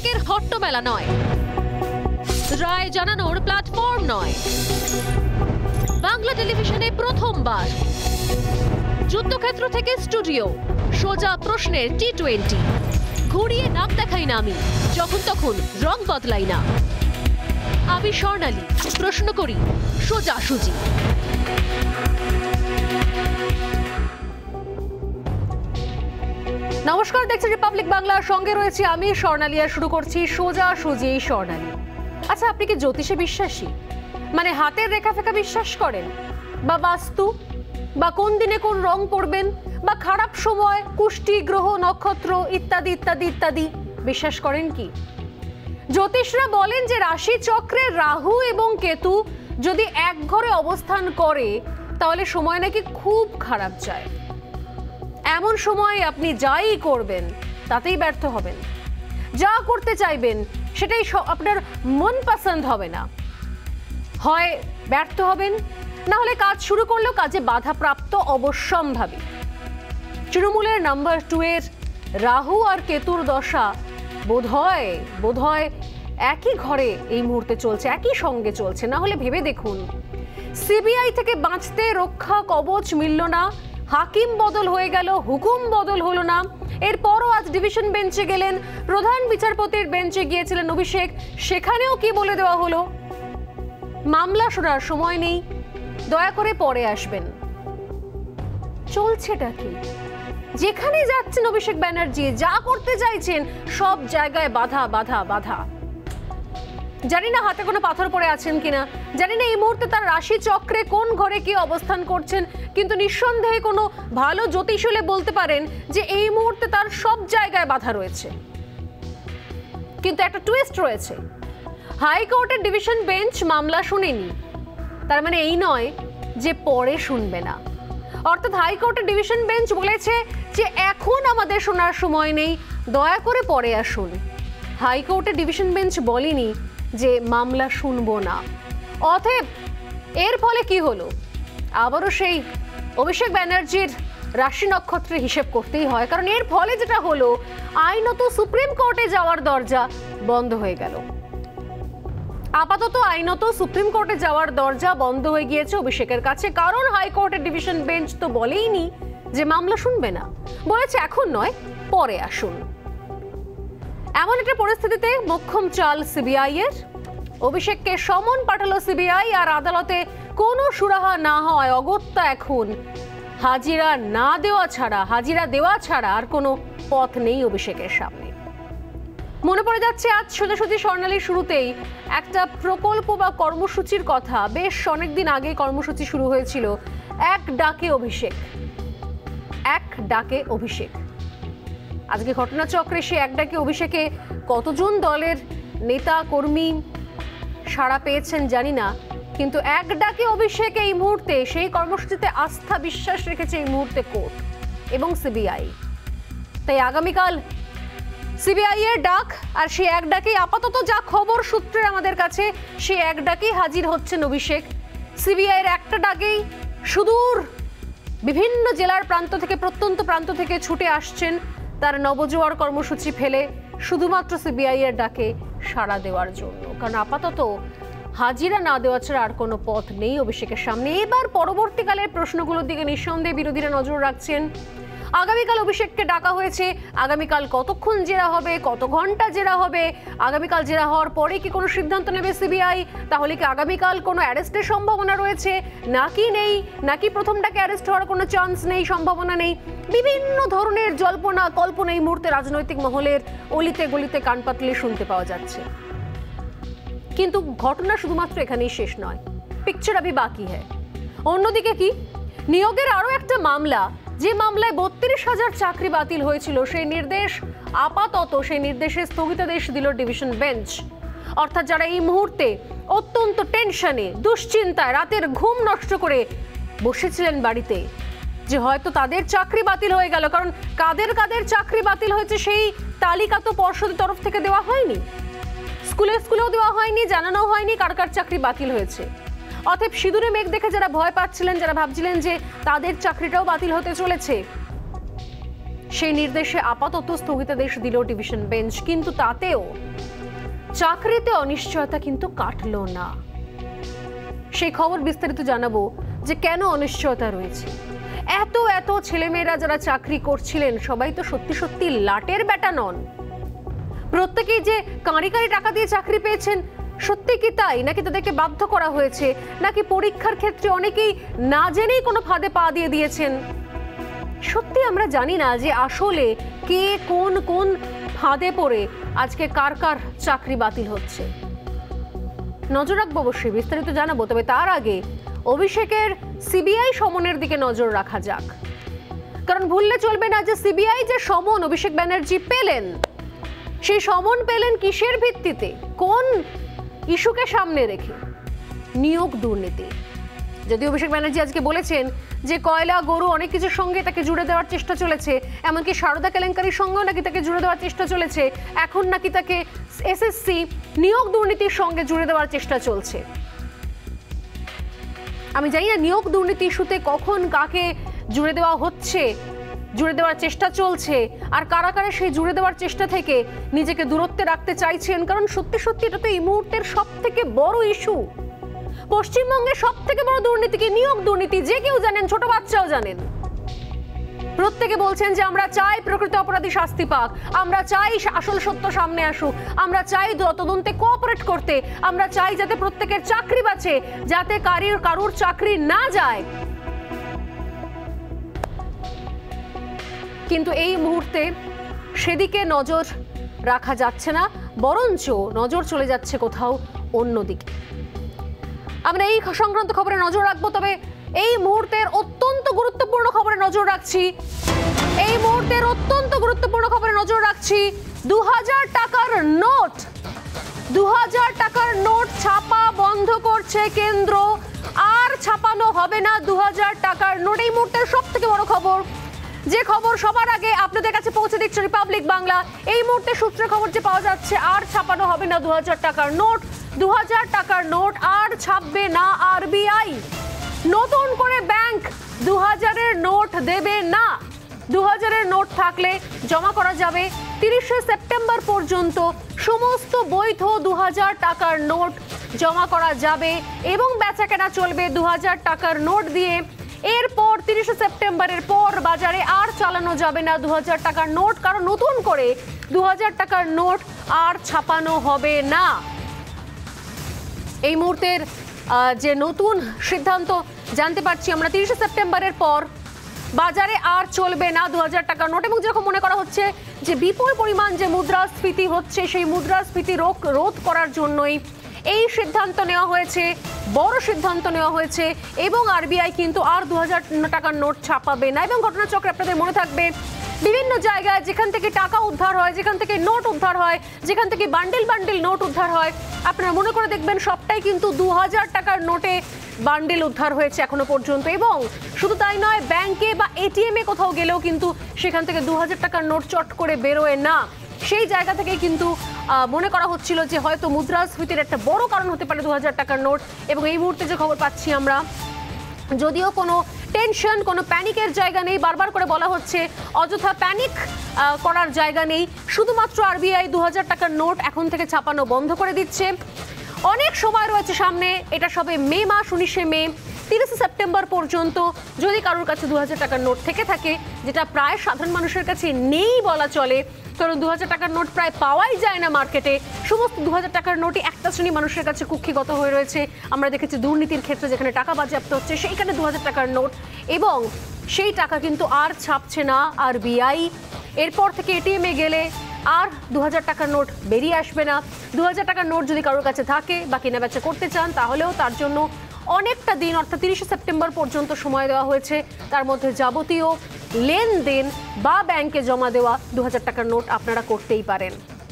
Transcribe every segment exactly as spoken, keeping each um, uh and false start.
অভিষেকের হট্টমেলা নয়, রায় জানানোর প্ল্যাটফর্ম নয়, বাংলা টেলিভিশনে প্রথমবার যুদ্ধক্ষেত্র থেকে স্টুডিও, সোজা প্রশ্নের টি টোয়েন্টি। ঘুরিয়ে নাম দেখাই না আমি, যখন তখন রং বদলাই না। আমি স্বর্ণালী, প্রশ্ন করি সোজা সুজি। নমস্কার, দেখছেন রিপাবলিক বাংলার সঙ্গে রয়েছে আমি স্বর্ণালী, আর শুরু করছি সোজা সুজি স্বর্ণালী। আচ্ছা, আপনি কি জ্যোতিষে বিশ্বাসী? মানে হাতের রেখা ফেখা বিশ্বাস করেন, বা বাস্তু, বা কোন দিনে কোন রং পরবেন, বা খারাপ সময়, কুষ্টি, গ্রহ, নক্ষত্র ইত্যাদি ইত্যাদি ইত্যাদি বিশ্বাস করেন কি? জ্যোতিষরা বলেন যে রাশি চক্রে রাহু এবং কেতু যদি এক ঘরে অবস্থান করে তাহলে সময় নাকি খুব খারাপ যায়। এমন সময় আপনি যাই করবেন তাতেই ব্যর্থ হবেন, যা করতে চাইবেন সেটাই আপনার মন পছন্দ হবে না, হয় ব্যর্থ হবেন, না হলে কাজ শুরু করলেও কাজে বাধাপ্রাপ্ত অবশ্যম্ভাবী। তৃণমূলের নাম্বার টু এর রাহু আর কেতুর দশা বোধহয় বোধহয় একই ঘরে এই মুহূর্তে চলছে, একই সঙ্গে চলছে। না হলে ভেবে দেখুন, সিবিআই থেকে বাঁচতে রক্ষা কবচ মিলল না, হাকিম বদল হয়ে গেল, হুকুম বদল হলো না। এরপরও আজ ডিভিশন বেঞ্চে গেলেন, প্রধান বিচারপতির বেঞ্চে গিয়েছিলেন অভিষেক, সেখানেও কি বলে দেওয়া হলো, মামলা শোনার সময় নেই, দয়া করে পরে আসবেন। চলছেটা কি? যেখানে যাচ্ছেন অভিষেক ব্যানার্জি, যা করতে চাইছেন সব জায়গায় বাধা বাধা বাধা। জানি না হাতে কোনো পাথর পড়ে আছেন কিনা, জানি না এই মুহূর্তে তার রাশি চক্রে কোন ঘরে কি অবস্থান করছেন, কিন্তু নিঃসন্দেহে কোনো ভালো জ্যোতিষ হলে বলতে পারেন যে এই মুহূর্তে তার সব জায়গায় বাধা রয়েছে। কিন্তু একটা টুইস্ট রয়েছে, হাইকোর্টের ডিভিশন বেঞ্চ মামলা শুনেনি, তার মানে এই নয় যে পরে শুনবে না। অর্থাৎ হাইকোর্টের ডিভিশন বেঞ্চ বলেছে যে এখন আমাদের শোনার সময় নেই, দয়া করে পরে আসুন। হাইকোর্টের ডিভিশন বেঞ্চ বলেনি যে মামলা শুনবো না। অতএব এর ফলে কি হলো? আবারও সেই অভিষেক ব্যানার্জির রাশি নক্ষত্রের হিসেব করতেই হয়, কারণ এর ফলে যেটা হলো, আইনত সুপ্রিম কোর্টে যাওয়ার দরজা বন্ধ হয়ে গেল। আপাতত আইনত সুপ্রিম কোর্টে যাওয়ার দরজা বন্ধ হয়ে গিয়েছে অভিষেকের কাছে, কারণ হাইকোর্টের ডিভিশন বেঞ্চ তো বলেইনি যে মামলা শুনবে না, বলেছে এখন নয় পরে আসুন। এমন একটা পরিস্থিতিতে মোক্ষম চাল সিবিআই এর। অভিষেককে সমন পাঠালো সিবিআই, আর আদালতে কোনো সুরাহা না হয় অগত্যা এখন হাজিরা না দেওয়া ছাড়া হাজিরা দেওয়া ছাড়া আর কোনো পথ নেই অভিষেকের সামনে। মনে পড়ে যাচ্ছে আজ সোজাসুজি স্বর্ণালীর শুরুতেই একটা প্রকল্প বা কর্মসূচির কথা। বেশ অনেকদিন আগে কর্মসূচি শুরু হয়েছিল, এক ডাকে অভিষেক, এক ডাকে অভিষেক। আজকে ঘটনাচক্রে সে এক ডাকে অভিষেকে কতজন দলের নেতা কর্মী সাড়া পেয়েছেন জানি না, কিন্তু এক ডাকে অভিষেক এই মুহূর্তে সেই কর্মসূচিতে আস্থা বিশ্বাস রেখেছে এই মুহূর্তে কোর্ট এবং সিবিআই। তাই আগামীকাল সিবিআই এর ডাক, আর সেই এক ডাকেই আপাতত যা খবর সূত্রে আমাদের কাছে, সেই এক ডাকেই হাজির হচ্ছেন অভিষেক। সিবিআই এর একটা ডাকেই সুদূর বিভিন্ন জেলার প্রান্ত থেকে, প্রত্যন্ত প্রান্ত থেকে ছুটে আসছেন তার নবজোয়ার কর্মসূচি ফেলে শুধুমাত্র সিবিআই এর ডাকে সাড়া দেওয়ার জন্য, কারণ আপাতত হাজিরা না দেওয়া ছাড়া আর কোনো পথ নেই অভিষেকের সামনে। এবার পরবর্তীকালের প্রশ্নগুলোর দিকে নিঃসন্দেহে বিরোধীরা নজর রাখছেন। আগামীকাল অভিষেককে ডাকা হয়েছে, আগামীকাল কতক্ষণ জেরা হবে, কত ঘন্টা জেরা হবে, আগামীকাল জেরা হওয়ার পরে কি কোনো সিদ্ধান্ত নেবে সিবিআই, তাহলে কি আগামীকাল কোনো অ্যারেস্টের সম্ভাবনা রয়েছে নাকি নেই, নাকি প্রথমটাকে অ্যারেস্ট হওয়ার কোনো চান্স নেই, সম্ভাবনা নেই। বিভিন্ন ধরনের জল্পনা কল্পনা এই মুহূর্তে রাজনৈতিক মহলের অলিতে গলিতে কান পাতলে শুনতে পাওয়া যাচ্ছে। কিন্তু ঘটনা শুধুমাত্র এখানেই শেষ নয়, পিকচার আভি বাকি হ্যায়। অন্যদিকে কি নিয়োগের আরো একটা মামলা, যে মামলায় বত্রিশ হাজার চাকরি বাতিল হয়েছিল, সেই নির্দেশ আপাতত সেই নির্দেশে স্থগিতাদেশ দিল ডিভিশন বেঞ্চ। অর্থাৎ যারা এই মুহূর্তে অত্যন্ত টেনশনে, দুশ্চিন্তায়, রাতের ঘুম নষ্ট করে বসেছিলেন বাড়িতে, যে হয়তো তাদের চাকরি বাতিল হয়ে গেল, কারণ কাদের কাদের চাকরি বাতিল হয়েছে সেই তালিকা তো পর্ষদের তরফ থেকে দেওয়া হয়নি, স্কুলে স্কুলেও দেওয়া হয়নি, জানানো হয়নি কার কার চাকরি বাতিল হয়েছে। অতএব সিঁদুরে মেঘ দেখে যারা ভয় পাচ্ছিলেন, যারা ভাবছিলেন যে তাদের চাকরিটাও বাতিল হতে চলেছে, সেই নির্দেশে আপাতত স্থগিতাদেশ দিল ডিভিশন বেঞ্চ, কিন্তু তাতেও চাকরিতে অনিশ্চয়তা কিন্তু কাটলো না। সেই খবর বিস্তারিত জানাবো যে কেন অনিশ্চয়তা রয়েছে। এত এত ছেলেমেয়েরা যারা চাকরি করছিলেন সবাই তো সত্যি সত্যি লাটের বেটা নন। প্রত্যেকেই যে কাঁড়ি কাঁড়ি টাকা দিয়ে চাকরি পেয়েছেন সত্যি কি তাই, নাকি তাদেরকে বাধ্য করা হয়েছে, নাকি পরীক্ষার ক্ষেত্রে অনেকেই না জেনেই কোনো ফাঁদে পা দিয়ে দিয়েছেন? সত্যি আমরা জানি না যে আসলে কে কোন কোন ফাঁদে পড়ে আজকে কার কার চাকরি বাতিল হচ্ছে। নজর রাখবো অবশ্যই, বিস্তারিত জানাবো। তবে তার আগে অভিষেকের সিবিআই সমনের দিকে নজর রাখা যাক, কারণ ভুললে চলবে না যে সিবিআই যে সমন অভিষেক ব্যানার্জি পেলেন, সেই সমন পেলেন কিসের ভিত্তিতে, কোন ইস্যুকে সামনে রেখে? নিয়োগ দুর্নীতি। যদি অভিষেক ব্যানার্জি আজকে বলেছেন যে কয়লা গরু অনেক কিছুর সঙ্গে তাকে জুড়ে দেওয়ার চেষ্টা চলেছে, এমনকি সারদা কেলেঙ্কারির সঙ্গেও নাকি তাকে জুড়ে দেওয়ার চেষ্টা চলেছে, এখন নাকি তাকে এসএসসি নিয়োগ দুর্নীতির সঙ্গে জুড়ে দেওয়ার চেষ্টা চলছে। আমি জানি না নিয়োগ দুর্নীতি ইস্যুতে কখন কাকে জুড়ে দেওয়া হচ্ছে, জুড়ে দেওয়ার চেষ্টা চলছে, আর কারা কারা সেই জুড়ে দেওয়ার চেষ্টা থেকে নিজেকে দূরত্বে রাখতে চাইছেন। কারণ সত্যি সত্যি এটা তো এই মুহূর্তের সব থেকে বড় ইস্যু। পশ্চিমবঙ্গের সব থেকে বড় দুর্নীতি কি? নিয়োগ দুর্নীতি। যে কেউ জানেন, ছোট বাচ্চাও জানেন। প্রত্যেকে বলছেন যে আমরা চাই প্রকৃত অপরাধী শাস্তি পাক, আমরা চাই আসল সত্য সামনে আসুক, আমরা চাই তদন্তে কোঅপারেট করতে, আমরা চাই যাতে প্রত্যেকের চাকরি বাঁচে, যাতে কারোর কারোর চাকরি না যায়। কিন্তু এই মুহূর্তে সেদিকে নজর রাখা যাচ্ছে না, বরঞ্চ নজর চলে যাচ্ছে কোথাও অন্যদিকে। আমরা এই সংক্রান্ত খবরে নজর রাখবো। তবে এই মুহূর্তের অত্যন্ত গুরুত্বপূর্ণ খবরে নজর রাখছি এই মুহূর্তের অত্যন্ত গুরুত্বপূর্ণ খবরে নজর রাখছি দু হাজার টাকার নোট দু হাজার টাকার নোট ছাপা বন্ধ করছে কেন্দ্র। আর ছাপানো হবে না দু হাজার টাকার নোট। এই মুহূর্তের সব থেকে বড় খবর, যে খবর সবার আগে আপনাদের কাছে পৌঁছে দিচ্ছে রিপাবলিক বাংলা। এই মুহূর্তে সূত্রে খবর যে পাওয়া যাচ্ছে, আর ছাপানো হবে না দু হাজার টাকার নোট। দু হাজার টাকার নোট আর ছাপবে না আরবিআই। নতুন করে ব্যাংক দু হাজারের নোট দেবে না। দু হাজারের নোট থাকলে জমা করা যাবে তিরিশে সেপ্টেম্বর পর্যন্ত। সমস্ত বৈধ দু হাজার টাকার নোট জমা করা যাবে এবং বেচাকেনা চলবে দু হাজার টাকার নোট দিয়ে। এরপর তিরিশে সেপ্টেম্বরের পর বাজারে আর চালানো যাবে না দু হাজার টাকার নোট, কারণ নতুন করে দু হাজার টাকার নোট আর ছাপানো হবে না। এই মুহূর্তের যে নতুন সিদ্ধান্ত জানতে পারছি আমরা, তিরিশে সেপ্টেম্বরের পর বাজারে আর চলবে না দু হাজার টাকার নোট। এবং যেরকম মনে করা হচ্ছে যে বিপুল পরিমাণ যে মুদ্রাস্ফীতি হচ্ছে, সেই মুদ্রাস্ফীতি রোধ রোধ করার জন্যই এই সিদ্ধান্ত নেওয়া হয়েছে, বড় সিদ্ধান্ত নেওয়া হয়েছে। এবং আরবিআই কিন্তু আর দু হাজার টাকার নোট ছাপাবে না। এবং ঘটনাচক্রে আপনাদের মনে থাকবে, বিভিন্ন জায়গায় যেখান থেকে টাকা উদ্ধার হয়, যেখান থেকে নোট উদ্ধার হয়, যেখান থেকে বান্ডিল বান্ডিল নোট উদ্ধার হয়, আপনারা মনে করে দেখবেন সবটাই কিন্তু দু হাজার টাকার নোটে বান্ডিল উদ্ধার হয়েছে এখনো পর্যন্ত। এবং শুধু তাই নয়, ব্যাংকে বা এটিএমে কোথাও গেলেও কিন্তু সেখান থেকে দু হাজার টাকার নোট চট করে বেরোয় না। সেই জায়গা থেকে কিন্তু মনে করা হচ্ছিল যে হয়তো মুদ্রাস্ফীতির একটা বড় কারণ হতে পারে দু হাজার টাকার নোট। এবং এই মুহূর্তে যে খবর পাচ্ছি আমরা, যদিও কোনো টেনশন, কোনো প্যানিকের জায়গা নেই, বারবার করে বলা হচ্ছে অযথা প্যানিক করার জায়গা নেই। শুধুমাত্র আরবিআই দু হাজার টাকার নোট এখন থেকে ছাপানো বন্ধ করে দিচ্ছে। অনেক সময় রয়েছে সামনে, এটা সবে মে মাস, উনিশে মে। তিরিশে সেপ্টেম্বর পর্যন্ত যদি কারোর কাছে দু হাজার টাকার নোট থেকে থাকে, যেটা প্রায় সাধারণ মানুষের কাছে নেই বলা চলে, কারণ দু হাজার টাকার নোট প্রায় পাওয়াই যায় না মার্কেটে। সমস্ত দু হাজার টাকার নোটই একটা শ্রেণী মানুষের কাছে কুক্ষিগত হয়ে রয়েছে। আমরা দেখেছি দুর্নীতির ক্ষেত্রে যেখানে টাকা বাজেয়াপ্ত হচ্ছে, সেইখানে দু হাজার টাকার নোট, এবং সেই টাকা কিন্তু আর ছাপছে না আরবিআই। এরপর থেকে এটিএমে গেলে আর দু হাজার টাকার নোট বেরিয়ে আসবে না। দু হাজার টাকার নোট যদি কারোর কাছে থাকে বা কেনাবেচা করতে চান, তাহলেও তার জন্য অনেকটা দিন, অর্থাৎ তিরিশে সেপ্টেম্বর পর্যন্ত সময় দেওয়া হয়েছে। তার মধ্যে যাবতীয় লেনদেন বা ব্যাংকে জমা দেওয়া দু হাজার টাকার নোট আপনারা করতেই পারেন।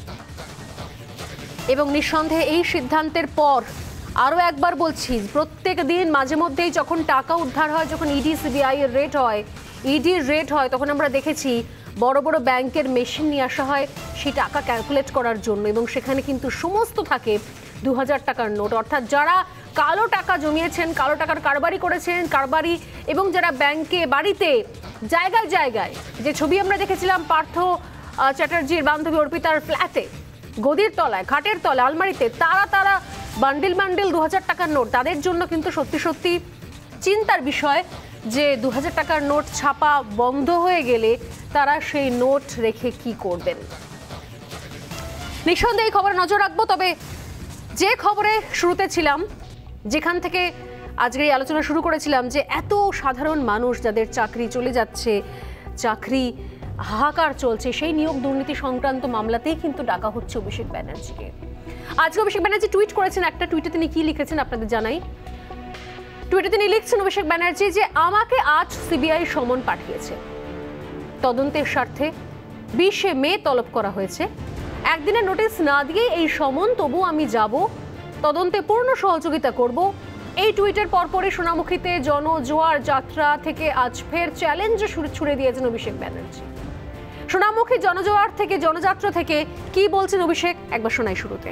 এবং নিঃসন্দেহে এই সিদ্ধান্তের পর আরও একবার বলছি, প্রত্যেক দিন মাঝে মধ্যেই যখন টাকা উদ্ধার হয়, যখন ইডি সিবিআই এর রেট হয়, ইডির রেট হয়, তখন আমরা দেখেছি বড় বড় ব্যাংকের মেশিন নিয়ে আসা হয় সেই টাকা ক্যালকুলেট করার জন্য। এবং সেখানে কিন্তু সমস্ত থাকে দু হাজার টাকার নোট, অর্থাৎ যারা কালো টাকা জমিয়েছেন, কালো টাকার কারবারি করেছেন, কারবারি এবং যারা ব্যাংকে, বাড়িতে, জায়গায় জায়গায়, যে ছবি আমরা দেখেছিলাম পার্থ চ্যাটার্জির বান্ধবী অর্পিতার ফ্ল্যাটে, গদির তলায়, খাটের তলায়, আলমারিতে, তারা তারা বান্ডিল বান্ডিল দু হাজার টাকার নোট, তাদের জন্য কিন্তু সত্যি সত্যি চিন্তার বিষয় যে দু হাজার টাকার নোট ছাপা বন্ধ হয়ে গেলে তারা সেই নোট রেখে কি করবেন। নিঃসন্দেহে এই খবরে নজর রাখবো। তবে যে খবরে শুরুতে ছিলাম, যেখান থেকে আজকের এই আলোচনা শুরু করেছিলাম, যে এত সাধারণ মানুষ যাদের চাকরি চলে যাচ্ছে, চাকরি হাহাকার চলছে, সেই নিয়োগ দুর্নীতি সংক্রান্ত মামলাতেই কিন্তু ডাকা হচ্ছে অভিষেক ব্যানার্জিকে। আজকে অভিষেক ব্যানার্জি টুইট করেছেন, একটা টুইটে তিনি কি লিখেছেন আপনাদের জানাই। টুইটে তিনি লিখছেন অভিষেক ব্যানার্জি যে আমাকে আজ সিবিআই সমন পাঠিয়েছে, তদন্তের স্বার্থে বিশে মে তলব করা হয়েছে, একদিনের নোটিশ না দিয়ে এই সমন, তবু আমি যাব, তদন্তে পূর্ণ সহযোগিতা করব। এই টুইটের পরপরই সোনামুখীতে জনজোয়ার যাত্রা থেকে আজ ফের চ্যালেঞ্জ ছুড়ে দিয়েছেন অভিষেক ব্যানার্জি। সোনামুখী জনজোয়ার থেকে, জনযাত্রা থেকে কি বলছেন অভিষেক একবার শোনাই শুরুতে।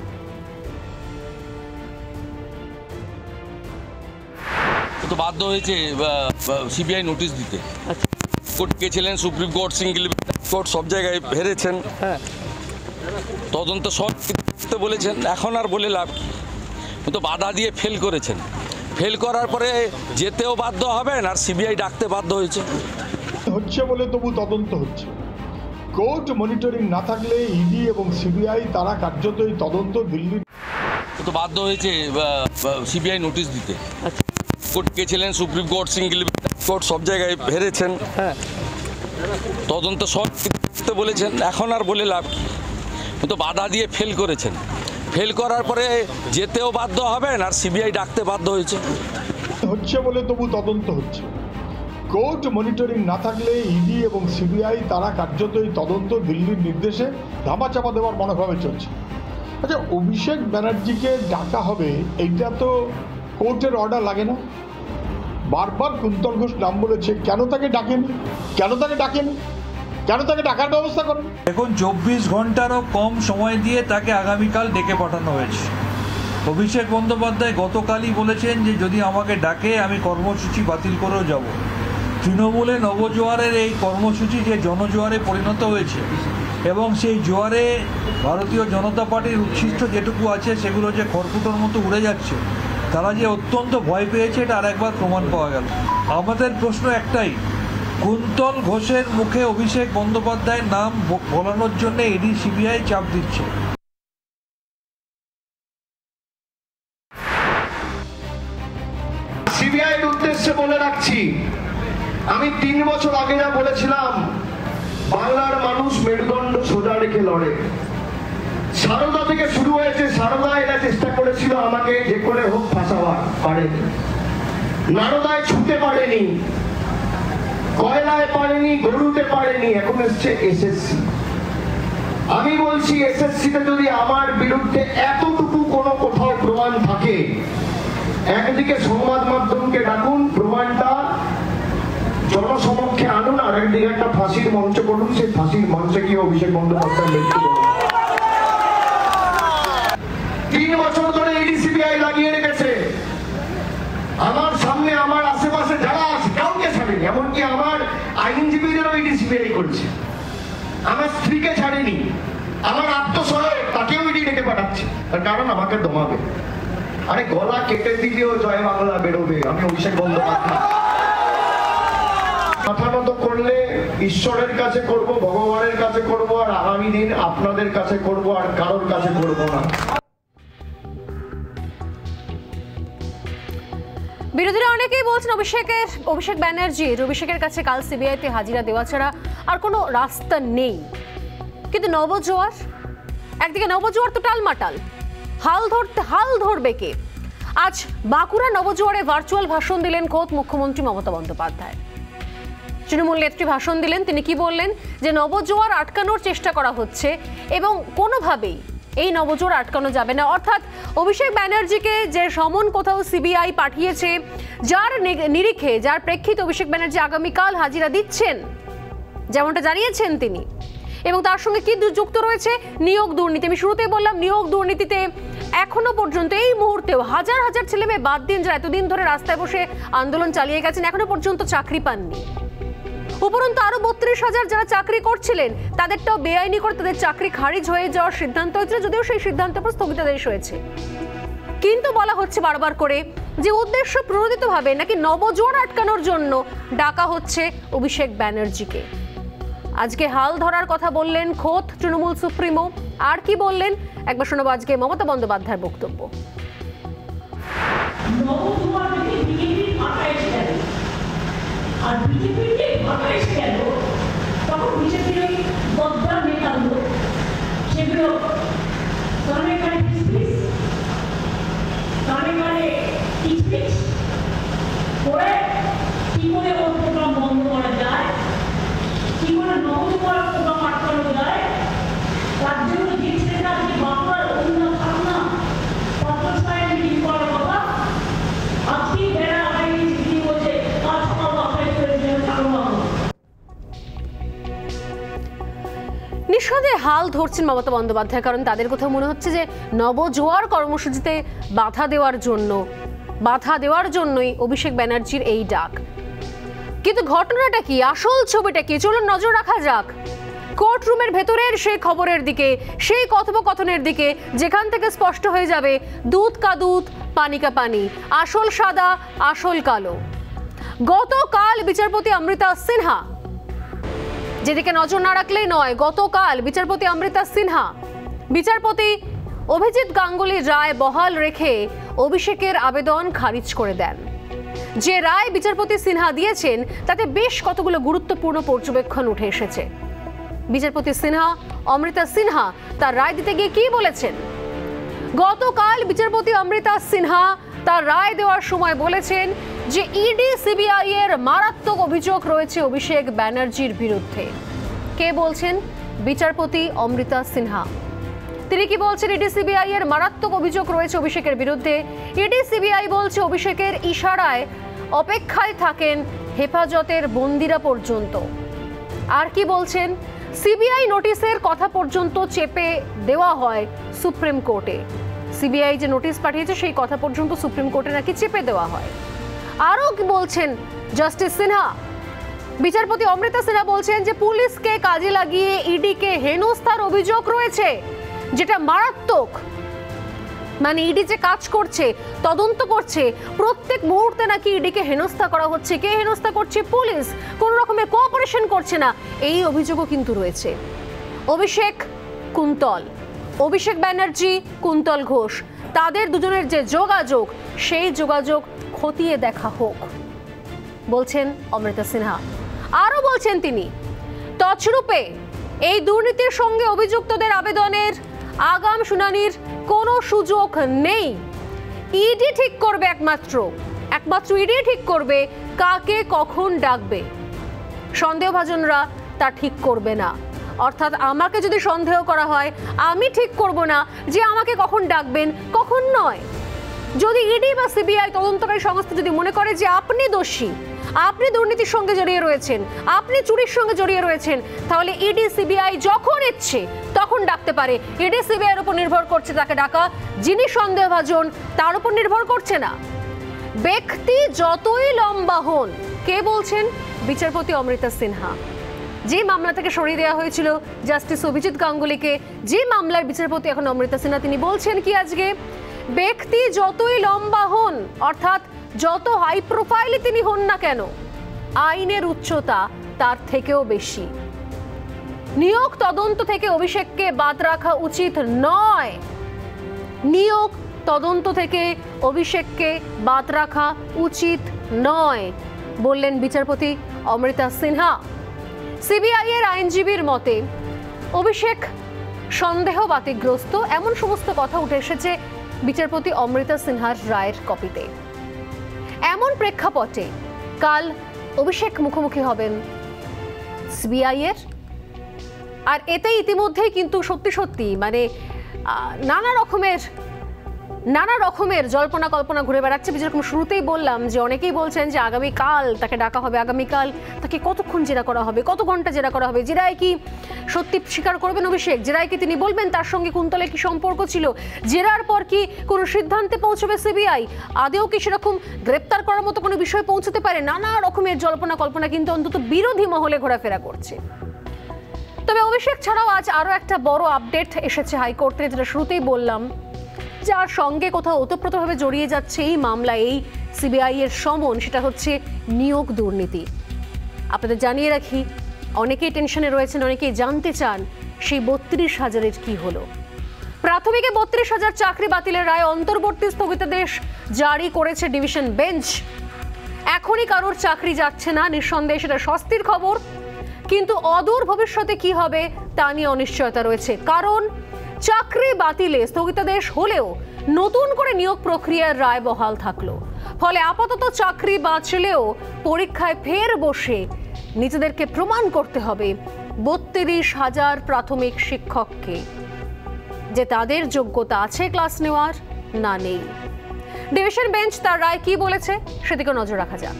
তো বাধ্য হয়েছে সিবিআই নোটিশ দিতে। কোর্ট গেছিলেন, সুপ্রিম কোর্ট, সিঙ্গেল কোর্ট, সব জায়গায় হেরেছেন। হ্যাঁ, তদন্ত সব বলেছেন, এখন আর বলে লাভ কি? তো বাধা দিয়ে ফেল করেছেন, ফেল করার পরে যেতেও বাধ্য হবেন, আর সিবিআই ডাকতে বাধ্য হয়েছে হচ্ছে বলে তবু তদন্ত হচ্ছে। কোর্ট মনিটরিং না থাকলে ইডি এবং সিবিআই তারা কার্যত এই তদন্ত দিল্লির। তো বাধ্য হয়েছে সিবিআই নোটিশ দিতে। কোর্ট গেছিলেন, সুপ্রিম কোর্ট, সিঙ্গেল কোর্ট, সব জায়গায় হেরেছেন। হ্যাঁ, তদন্ত সব বলেছেন, এখন আর বলে লাভ কি? তো বাধা দিয়ে ফেল করেছেন, ফেল করার পরে যেতেও বাধ্য হবেন, আর সিবিআই ডাকতে বাধ্য হয়েছে হচ্ছে বলে তবু তদন্ত হচ্ছে। কোর্ট মনিটরিং না থাকলে ইডি এবং সিবিআই তারা কার্যত এই তদন্ত দিল্লির নির্দেশে ধামাচাপা দেওয়ার মনোভাবে চলছে। আচ্ছা, অভিষেক ব্যানার্জিকে ডাকা হবে, এইটা তো কোর্টের অর্ডার লাগে না? বারবার কুন্তল ঘোষ নাম বলেছে, কেন তাকে ডাকেনি? কেন তাকে ডাকেনি? কেন তাকে ডাকার ব্যবস্থা করেন? এখন চব্বিশ ঘন্টারও কম সময় দিয়ে তাকে আগামীকাল ডেকে পাঠানো হয়েছে। অভিষেক বন্দ্যোপাধ্যায় গতকালই বলেছেন যে যদি আমাকে ডাকে আমি কর্মসূচি বাতিল করেও যাব। তৃণমূলে নবজোয়ারের এই কর্মসূচি যে জনজোয়ারে পরিণত হয়েছে, এবং সেই জোয়ারে ভারতীয় জনতা পার্টির উচ্ছিষ্ট যেটুকু আছে সেগুলো যে খড়কুটোর মতো উড়ে যাচ্ছে, তারা যে অত্যন্ত ভয় পেয়েছে, এটা আর একবার প্রমাণ পাওয়া গেল। আমাদের প্রশ্ন একটাই, কুন্তল ঘোষের মুখে অভিষেক বন্দ্যোপাধ্যায়ের নাম বলানোর জন্য ইডি সিবিআই চাপ দিচ্ছে। সিবিআইয়ের উদ্দেশ্যে বলে রাখছি, আমি তিন বছর আগে যা বলেছিলাম, বাংলার মানুষ মেরুদণ্ড সোজা রেখে লড়ে। সারদা থেকে শুরু হয়েছে, সারদা এরা চেষ্টা করেছিল আমাকে যে করে হোক ফাঁসাবার, পারেনি। নারদায় ছুতে পারেনি, কয়লায় পারেনি, গরুতে পারেনি, এখন এসছে এসএসসি। আমি বলছি এসএসসি তে যদি আমার বিরুদ্ধে এতটুকু কোনো কোথাও প্রমাণ থাকে, একদিকে সংবাদ মাধ্যমকে ডাকুন, প্রমাণটা জনসমক্ষে আনুন, আর একদিকে একটা ফাঁসির মঞ্চ করুন, সেই ফাঁসির মঞ্চে গিয়ে অভিষেক বন্দ্যোপাধ্যায় মৃত্যু করুন। তিন বছর ধরে ইডি সিবিআই লাগিয়ে রেখেছে, আমার সামনে, আমার আশেপাশে যারা আছে কাউকে ছাড়েনি, এমনকি আমার আইনজীবীদেরও ইডি সিবিআই করছে। আমার স্ত্রীকে ছাড়েনি, আমার আত্মসহায়ক তাকেও ইডি ডেকে পাঠাচ্ছে, তার কারণ আমাকে দমাবে। আরে গলা কেটে দিলেও জয় বাংলা বেরোবে। আমি অভিষেক বন্দ্যোপাধ্যায় মাথা নত করলে ঈশ্বরের কাছে করব, ভগবানের কাছে করব, আর আগামী দিন আপনাদের কাছে করব, আর কারোর কাছে করব না। বিরোধীরা অনেকেই বলছেন অভিষেকের অভিষেক ব্যানার্জির অভিষেকের কাছে কাল সিবিআইতে হাজিরা দেওয়া ছাড়া আর কোনো রাস্তা নেই। কিন্তু নবজোয়ার, একদিকে নবজোয়ার তো টালমাটাল, হাল ধরতে হাল ধরবে কে? আজ বাঁকুড়া নবজোয়ারে ভার্চুয়াল ভাষণ দিলেন খোদ মুখ্যমন্ত্রী মমতা বন্দ্যোপাধ্যায়। তৃণমূল নেত্রী ভাষণ দিলেন, তিনি কি বললেন? যে নবজোয়ার আটকানোর চেষ্টা করা হচ্ছে এবং কোনোভাবেই এই নবজোয়ার আটকানো যাবে না। অর্থাৎ অভিষেক ব্যানার্জিকে যে সমন কোথাও সিবিআই পাঠিয়েছে, যার নিরিখে, যার প্রেক্ষিতে অভিষেক ব্যানার্জি আগামীকাল হাজিরা দিচ্ছেন, যেমনটা জানিয়েছেন তিনি, এবং তার সঙ্গে কি যুক্ত রয়েছে? নিয়োগ দুর্নীতি। আমি শুরুতেই বললাম নিয়োগ দুর্নীতিতে এখনো পর্যন্ত এই মুহূর্তেও হাজার হাজার ছেলে মেয়ে বাদ দিন যারা এতদিন ধরে রাস্তায় বসে আন্দোলন চালিয়ে গেছেন, এখনো পর্যন্ত চাকরি পাননি। উপরন্তু আরো বত্রিশ হাজার যারা চাকরি করছিলেন তাদেরটাও বেআইনি করে তাদের চাকরি খারিজ হয়ে যাওয়ার সিদ্ধান্ত হয়েছিল, যদিও সেই সিদ্ধান্তের উপর স্থগিতাদেশ হয়েছে। কিন্তু বলা হচ্ছে বারবার করে যে উদ্দেশ্য প্রণোদিতভাবে নাকি নবজোয়ার আটকানোর জন্য ডাকা হচ্ছে অভিষেক ব্যানার্জিকে। আজকে হাল ধরার কথা বললেন খোদ তৃণমূল সুপ্রিমো। আর কি বললেন একবার শোনাবো আজকে মমতা বন্দ্যোপাধ্যায়ের বক্তব্য। আর বিজেপির যে ঘটনা এসে গেল তখন বিজেপির ওই বদ্দার নেতাগুলো সেগুলো কানে কানে ফিসফিস কানে কানে টিচপিচ করে কি করে ওর প্রোগ্রাম বন্ধ করা যায়, কি করে নবজোয়ার প্রোগ্রাম আটকানো যায়, তার জন্য যে ছেলেটা আজকে বাংলার অন্য থাকনা পঞ্চাশ মিটিং করার কথা আজকে বেড়া আগে তিনি বলছে কাজ নিঃসন্দেহে হাল ধরছেন মমতা বন্দ্যোপাধ্যায়, কারণ তাদের কোথাও মনে হচ্ছে যে নবজোয়ার কর্মসূচিতে বাধা দেওয়ার জন্য বাধা দেওয়ার জন্যই অভিষেক ব্যানার্জির এই ডাক। কিন্তু ঘটনাটা কি, আসল ছবিটা কি, চলুন নজর রাখা যাক কোর্ট রুমের ভেতরের সেই খবরের দিকে, সেই কথোপকথনের দিকে, যেখান থেকে স্পষ্ট হয়ে যাবে দুধ কা দুধ পানি কা পানি, আসল সাদা আসল কালো। গতকাল বিচারপতি অমৃতা সিনহা, যেদিকে নজর না রাখলেই নয়, গতকাল বিচারপতি অমৃতা সিনহা বিচারপতি অভিজিৎ গাঙ্গুলির রায় বহাল রেখে অভিষেকের আবেদন খারিজ করে দেন। যে রায় বিচারপতি সিনহা দিয়েছেন তাতে বেশ কতগুলো গুরুত্বপূর্ণ পর্যবেক্ষণ উঠে এসেছে। বিচারপতি সিনহা, অমৃতা সিনহা তার রায় দিতে গিয়ে কি বলেছেন? গতকাল বিচারপতি অমৃতা সিনহা তার রায় দেওয়ার সময় বলেছেন যে ইডি সিবিআই এর মারাত্মক অভিযোগ রয়েছে অভিষেক ব্যানার্জির বিরুদ্ধে। কে বলছেন? বিচারপতি অমৃতা সিনহা। তিনি কি বলছেন? ইডি সিবিআই এর মারাত্মক অভিযোগ রয়েছে অভিষেকের বিরুদ্ধে। ইডি সিবিআই বলছে অভিষেকের ইশারায় অপেক্ষায় থাকেন হেফাজতের বন্দিরা পর্যন্ত। আর কি বলছেন? সিবিআই নোটিশের কথা পর্যন্ত চেপে দেওয়া হয় সুপ্রিম কোর্টে। সিবিআই যে নোটিশ পাঠিয়েছে সেই কথা পর্যন্ত সুপ্রিম কোর্টে নাকি চেপে দেওয়া হয়। আরও কি বলছেন জাস্টিস সিনহা? বিচারপতি অমৃতা সিনহা বলছেন যে পুলিশকে কাজে লাগিয়ে ইডিকে হেনস্থার অভিযোগ রয়েছে, যেটা মারাত্মক। মানে ইডি যে কাজ করছে, তদন্ত করছে, প্রত্যেক মুহূর্তে নাকি ইডিকে হেনস্থা করা হচ্ছে। কে হেনস্থা করছে? পুলিশ। কোনো রকমের কোঅপারেশন করছে না, এই অভিযোগও কিন্তু রয়েছে। অভিষেক কুন্তল, অভিষেক ব্যানার্জি, কুন্তল ঘোষ, তাদের দুজনের যে যোগাযোগ, সেই যোগাযোগ খতিয়ে দেখা হোক বলছেন অমৃতা সিনহা। আরও বলছেন তিনি, তছরূপে এই দুর্নীতির সঙ্গে অভিযুক্তদের আবেদনের আগাম শুনানির কোনো সুযোগ নেই। ইডি ঠিক করবে, একমাত্র একমাত্র ইডি ঠিক করবে কাকে কখন ডাকবে। সন্দেহভাজনরা তা ঠিক করবে না। অর্থাৎ আমাকে যদি সন্দেহ করা হয়, আমি ঠিক করব না যে আমাকে কখন ডাকবেন, কখন নয়। যদি ইডি বা সিবিআই তদন্তকারী সংস্থা যদি মনে করে যে আপনি দোষী, আপনি দুর্নীতির সঙ্গে জড়িয়ে রয়েছেন, আপনি চুরির সঙ্গে জড়িয়ে রয়েছেন, তাহলে ইডি সিবিআই যখন ইচ্ছে তখন ডাকতে পারে। ইডি সিবিআই এর উপর নির্ভর করছে তাকে ডাকা, যিনি সন্দেহভাজন তার উপর নির্ভর করছে না। ব্যক্তি যতই লম্বা হন, কে বলছেন? বিচারপতি অমৃতা সিনহা। যে মামলা থেকে সরিয়ে দেওয়া হয়েছিল জাস্টিস অভিজিৎ গাঙ্গুলিকে, যে মামলার বিচারপতি এখন অমৃতা সিনহা, তিনি বলছেন কি আজকে? ব্যক্তি যতই লম্বা হন, অর্থাৎ যত হাই প্রোফাইলে তিনি হন না কেন, আইনের উচ্চতা তার থেকেও বেশি। নিয়োগ তদন্ত থেকে অভিষেককে বাদ রাখা উচিত নয়। নিয়োগ তদন্ত থেকে অভিষেককে বাদ রাখা উচিত নয় বললেন বিচারপতি অমৃতা সিনহা। সিবিআই এর আইনজীবীর মতে অভিষেক সন্দেহ বাতিগ্রস্ত, এমন সমস্ত কথা উঠে এসেছে বিচারপতি অমৃতা সিনহার রায়ের কপিতে। এমন প্রেক্ষাপটে কাল অভিষেক মুখোমুখি হবেন সিবিআই এর, আর এতে ইতিমধ্যেই কিন্তু সত্যি সত্যি মানে নানা রকমের নানা রকমের জল্পনা কল্পনা ঘুরে বেড়াচ্ছে। যেরকম শুরুতেই বললাম যে অনেকেই বলছেন যে আগামীকাল তাকে ডাকা হবে, আগামীকাল তাকে কতক্ষণ জেরা করা হবে, কত ঘন্টা জেরা করা হবে, জেরায় কি সত্যি স্বীকার করবেন অভিষেক, জেরায় কি তিনি বলবেন তার সঙ্গে কুন্তলের কি সম্পর্ক ছিল, জেরার পর কি কোনো সিদ্ধান্তে পৌঁছবে সিবিআই, আদেও কি সেরকম গ্রেপ্তার করার মতো কোনো বিষয় পৌঁছতে পারে। নানা রকমের জল্পনা কল্পনা কিন্তু অন্তত বিরোধী মহলে ঘোরাফেরা করছে। তবে অভিষেক ছাড়াও আজ আরো একটা বড় আপডেট এসেছে হাইকোর্টে, যেটা শুরুতেই বললাম, যার সঙ্গে কোথাও ওতপ্রোতভাবে জড়িয়ে যাচ্ছে এই মামলা, এই সিবিআই এর সমন, সেটা হচ্ছে নিয়োগ দুর্নীতি। আপনাদের জানিয়ে রাখি, অনেকেই টেনশনে রয়েছেন, অনেকেই জানতে চান সেই বত্রিশ হাজারের কি হলো। প্রাথমিকে বত্রিশ হাজার চাকরি বাতিলের রায় অন্তর্বর্তী স্থগিতাদেশ জারি করেছে ডিভিশন বেঞ্চ। এখনই কারোর চাকরি যাচ্ছে না, নিঃসন্দেহে সেটা স্বস্তির খবর, কিন্তু অদূর ভবিষ্যতে কি হবে তা নিয়ে অনিশ্চয়তা রয়েছে। কারণ চাকরি বাতিলে স্থগিতাদেশ হলেও নতুন করে নিয়োগ প্রক্রিয়ার রায় বহাল থাকলো, ফলে আপাতত চাকরি বাঁচলেও পরীক্ষায় ফের বসে নিজেদেরকে প্রমাণ করতে হবে বত্রিশ হাজার প্রাথমিক শিক্ষককে যে তাদের যোগ্যতা আছে ক্লাস নেওয়ার, না নেই। ডিভিশন বেঞ্চ তার রায় কি বলেছে সেদিকে নজর রাখা যাক।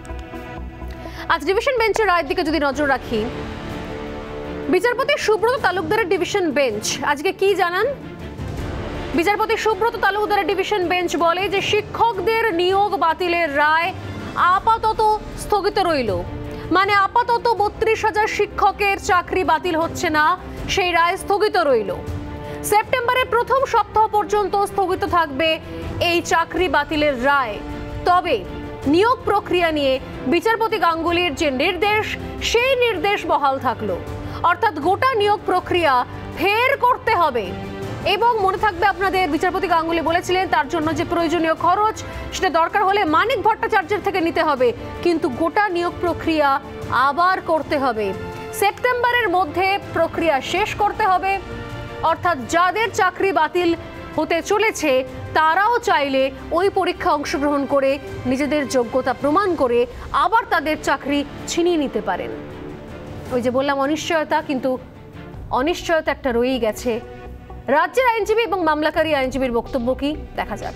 আজ ডিভিশন বেঞ্চের রায়ের দিকে যদি নজর রাখি, বিচারপতি সুব্রত তালুকদারের ডিভিশন বেঞ্চ আজকে কি জানান। বিচারপতি সুব্রত তালুকদারের ডিভিশন বেঞ্চ বলে যে শিক্ষকদের নিয়োগ বাতিলের রায় আপাতত স্থগিত রইল, মানে আপাতত বত্রিশ হাজার শিক্ষকের চাকরি বাতিল হচ্ছে না, সেই রায় স্থগিত রইল। সেপ্টেম্বরের প্রথম সপ্তাহ পর্যন্ত স্থগিত থাকবে এই চাকরি বাতিলের রায়। তবে নিয়োগ প্রক্রিয়া নিয়ে বিচারপতি গাঙ্গুলির যে নির্দেশ, সেই নির্দেশ বহাল থাকলো, অর্থাৎ গোটা নিয়োগ প্রক্রিয়া ফের করতে হবে। এবং মনে থাকবে আপনাদের, বিচারপতি গাঙ্গুলি বলেছিলেন তার জন্য যে প্রয়োজনীয় খরচ সেটা দরকার হলে মানিক ভট্টাচার্যের থেকে নিতে হবে, কিন্তু গোটা নিয়োগ প্রক্রিয়া আবার করতে হবে। সেপ্টেম্বরের মধ্যে প্রক্রিয়া শেষ করতে হবে, অর্থাৎ যাদের চাকরি বাতিল হতে চলেছে তারাও চাইলে ওই পরীক্ষা অংশগ্রহণ করে নিজেদের যোগ্যতা প্রমাণ করে আবার তাদের চাকরি ছিনিয়ে নিতে পারেন। ওই যে বললাম অনিশ্চয়তা, কিন্তু অনিশ্চয়তা একটা রয়েই গেছে। রাজ্যের আইনজীবী এবং মামলাকারী আইনজীবীর বক্তব্য কি, দেখা যাক।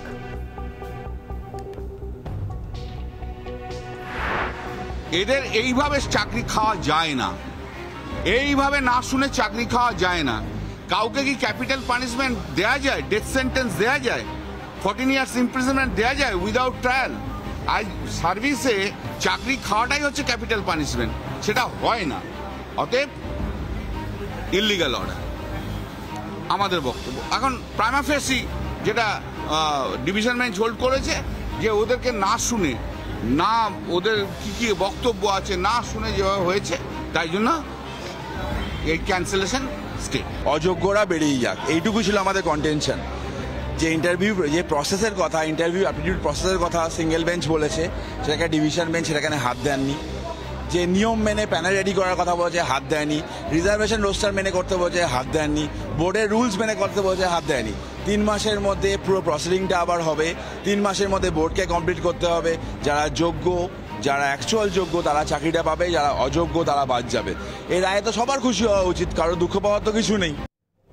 এদের এইভাবে চাকরি খাওয়া যায় না, এইভাবে না শুনে চাকরি খাওয়া যায় না। কাউকে কি ক্যাপিটাল পানিশমেন্ট দেয়া যায়, ডেথ সেন্টেন্স দেয়া যায়, ফোরটিন ইয়ার্স ইমপ্রিজনমেন্ট দেয়া যায় উইদাউট ট্রায়াল? আজ সার্ভিসে চাকরি খাওয়াটাই হচ্ছে ক্যাপিটাল পানিশমেন্ট, সেটা হয় না। অতএব ইললিগাল অর্ডার আমাদের বক্তব্য। এখন প্রাইমা ফেসি যেটা ডিভিশন বেঞ্চ হোল্ড করেছে, যে ওদেরকে না শুনে, না ওদের কি কি বক্তব্য আছে না শুনে যেভাবে হয়েছে, তাই জন্য এই ক্যান্সেলেশন স্টে। অযোগ্যরা বেরিয়ে যাক, এইটুকু ছিল আমাদের কন্টেনশন। যে ইন্টারভিউ, যে প্রসেসের কথা, ইন্টারভিউ অ্যাপটিটিউড প্রসেসের কথা সিঙ্গেল বেঞ্চ বলেছে, সেটাকে ডিভিশন বেঞ্চ সেটাখানে হাত দেননি। যে নিয়ম মেনে প্যানেল রেডি করার কথা বলেছে, হাত দেয়নি। রিজার্ভেশন রোস্টার মেনে করতে বলেছে, হাত দেননি। বোর্ডের রুলস মেনে করতে বলেছে, হাত দেয়নি। তিন মাসের মধ্যে পুরো প্রসিডিংটা আবার হবে, তিন মাসের মধ্যে বোর্ডকে কমপ্লিট করতে হবে। যারা যোগ্য, যারা অ্যাকচুয়াল যোগ্য তারা চাকরিটা পাবে, যারা অযোগ্য তারা বাদ যাবে। এই রায়ে তো সবার খুশি হওয়া উচিত, কারো দুঃখ পাওয়ার তো কিছু নেই।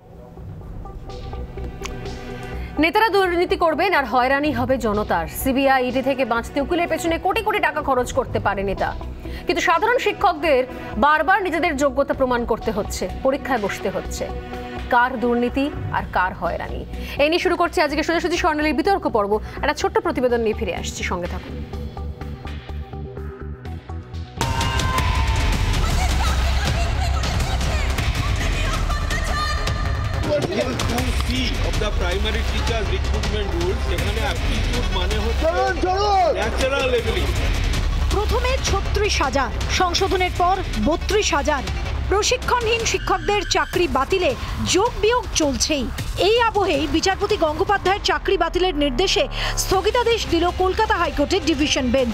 নেতারা দুর্নীতি করবেন আর হয়রানি হবে জনতার। সিবিআই ইডি থেকে বাঁচতে উকিলের পেছনে কোটি কোটি টাকা খরচ করতে পারে নেতা, কিন্তু সাধারণ শিক্ষকদের বারবার নিজেদের যোগ্যতা প্রমাণ করতে হচ্ছে, পরীক্ষায় বসতে হচ্ছে। কার দুর্নীতি আর কার হয়রানি, এই নিয়ে শুরু করছি আজকে সোজাসুজি স্বর্ণালীর বিতর্ক পর্ব। একটা ছোট্ট প্রতিবেদন নিয়ে ফিরে আসছি, সঙ্গে থাকুন। Article two C of the primary teachers recruitment rules, যেখানে aptitude মানে হচ্ছে ন্যাচারাল লেভেলিং। প্রথমে ছত্রিশ হাজার, সংশোধনের পর বত্রিশ হাজার। প্রশিক্ষণহীন শিক্ষকদের চাকরি বাতিলে যোগ বিয়োগ চলছেই। এই আবহেই বিচারপতি গঙ্গোপাধ্যায়ের চাকরি বাতিলের নির্দেশে স্থগিতাদেশ দিল কলকাতা হাইকোর্টের ডিভিশন বেঞ্চ।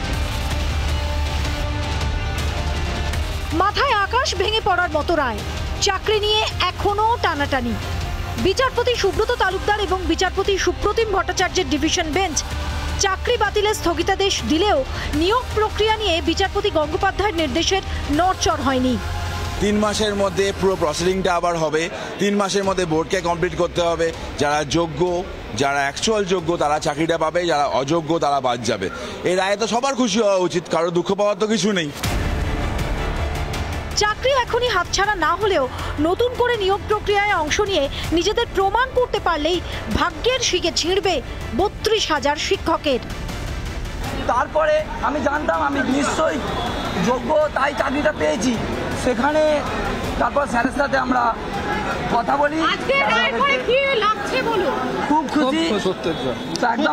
মাথায় আকাশ ভেঙে পড়ার মতো রায়। চাকরি নিয়ে এখনো টানাটানি। বিচারপতি সুব্রত তালুকদার এবং বিচারপতি সুপ্রতিম ভট্টাচার্যের ডিভিশন বেঞ্চ চাকরি বাতিলের স্থগিতাদেশ দিলেও নিয়োগ প্রক্রিয়া নিয়ে বিচারপতি গঙ্গোপাধ্যায়ের নির্দেশের নড়চড় হয়নি। তিন মাসের মধ্যে পুরো প্রসিডিংটা আবার হবে, তিন মাসের মধ্যে বোর্ডকে কমপ্লিট করতে হবে, যারা যোগ্য যারা অ্যাকচুয়াল যোগ্য তারা চাকরিটা পাবে, যারা অযোগ্য তারা বাদ যাবে। এই রায়ে তো সবার খুশি হওয়া উচিত, কারো দুঃখ পাওয়ার তো কিছু নেই। চাকরি এখনই হাতছাড়া না হলেও নতুন করে নিয়োগ প্রক্রিয়ায় অংশ নিয়ে নিজেদের প্রমাণ করতে পারলেই ভাগ্যের শিকে ছিঁড়বে বত্রিশ হাজার শিক্ষকের। তারপরে আমি জানতাম আমি নিশ্চয়ই যোগ্য, তাই চাকরিটা পেয়েছি। সেখানে তারপর স্যারের সাথে আমরা কথা বলি, খুব খুশি, একদম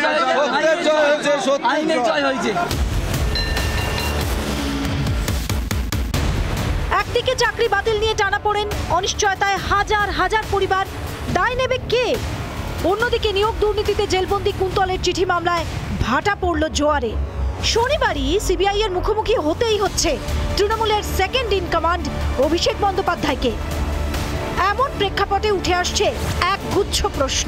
আইনের জয় হয়েছে। একদিকে চাকরি বাতিল নিয়ে টানা পড়েন, অনিশ্চয়তায় হাজার হাজার পরিবার, দায় নেবে কে? অন্যদিকে নিয়োগ দুর্নীতিতে জেলবন্দি কুন্তলের চিঠি মামলায় ভাটা পড়ল জোয়ারে। শনিবারই সিবিআই এর মুখোমুখি হতেই হচ্ছে তৃণমূলের সেকেন্ড ইন কমান্ড অভিষেক বন্দ্যোপাধ্যায়কে। এমন প্রেক্ষাপটে উঠে আসছে এক গুচ্ছ প্রশ্ন।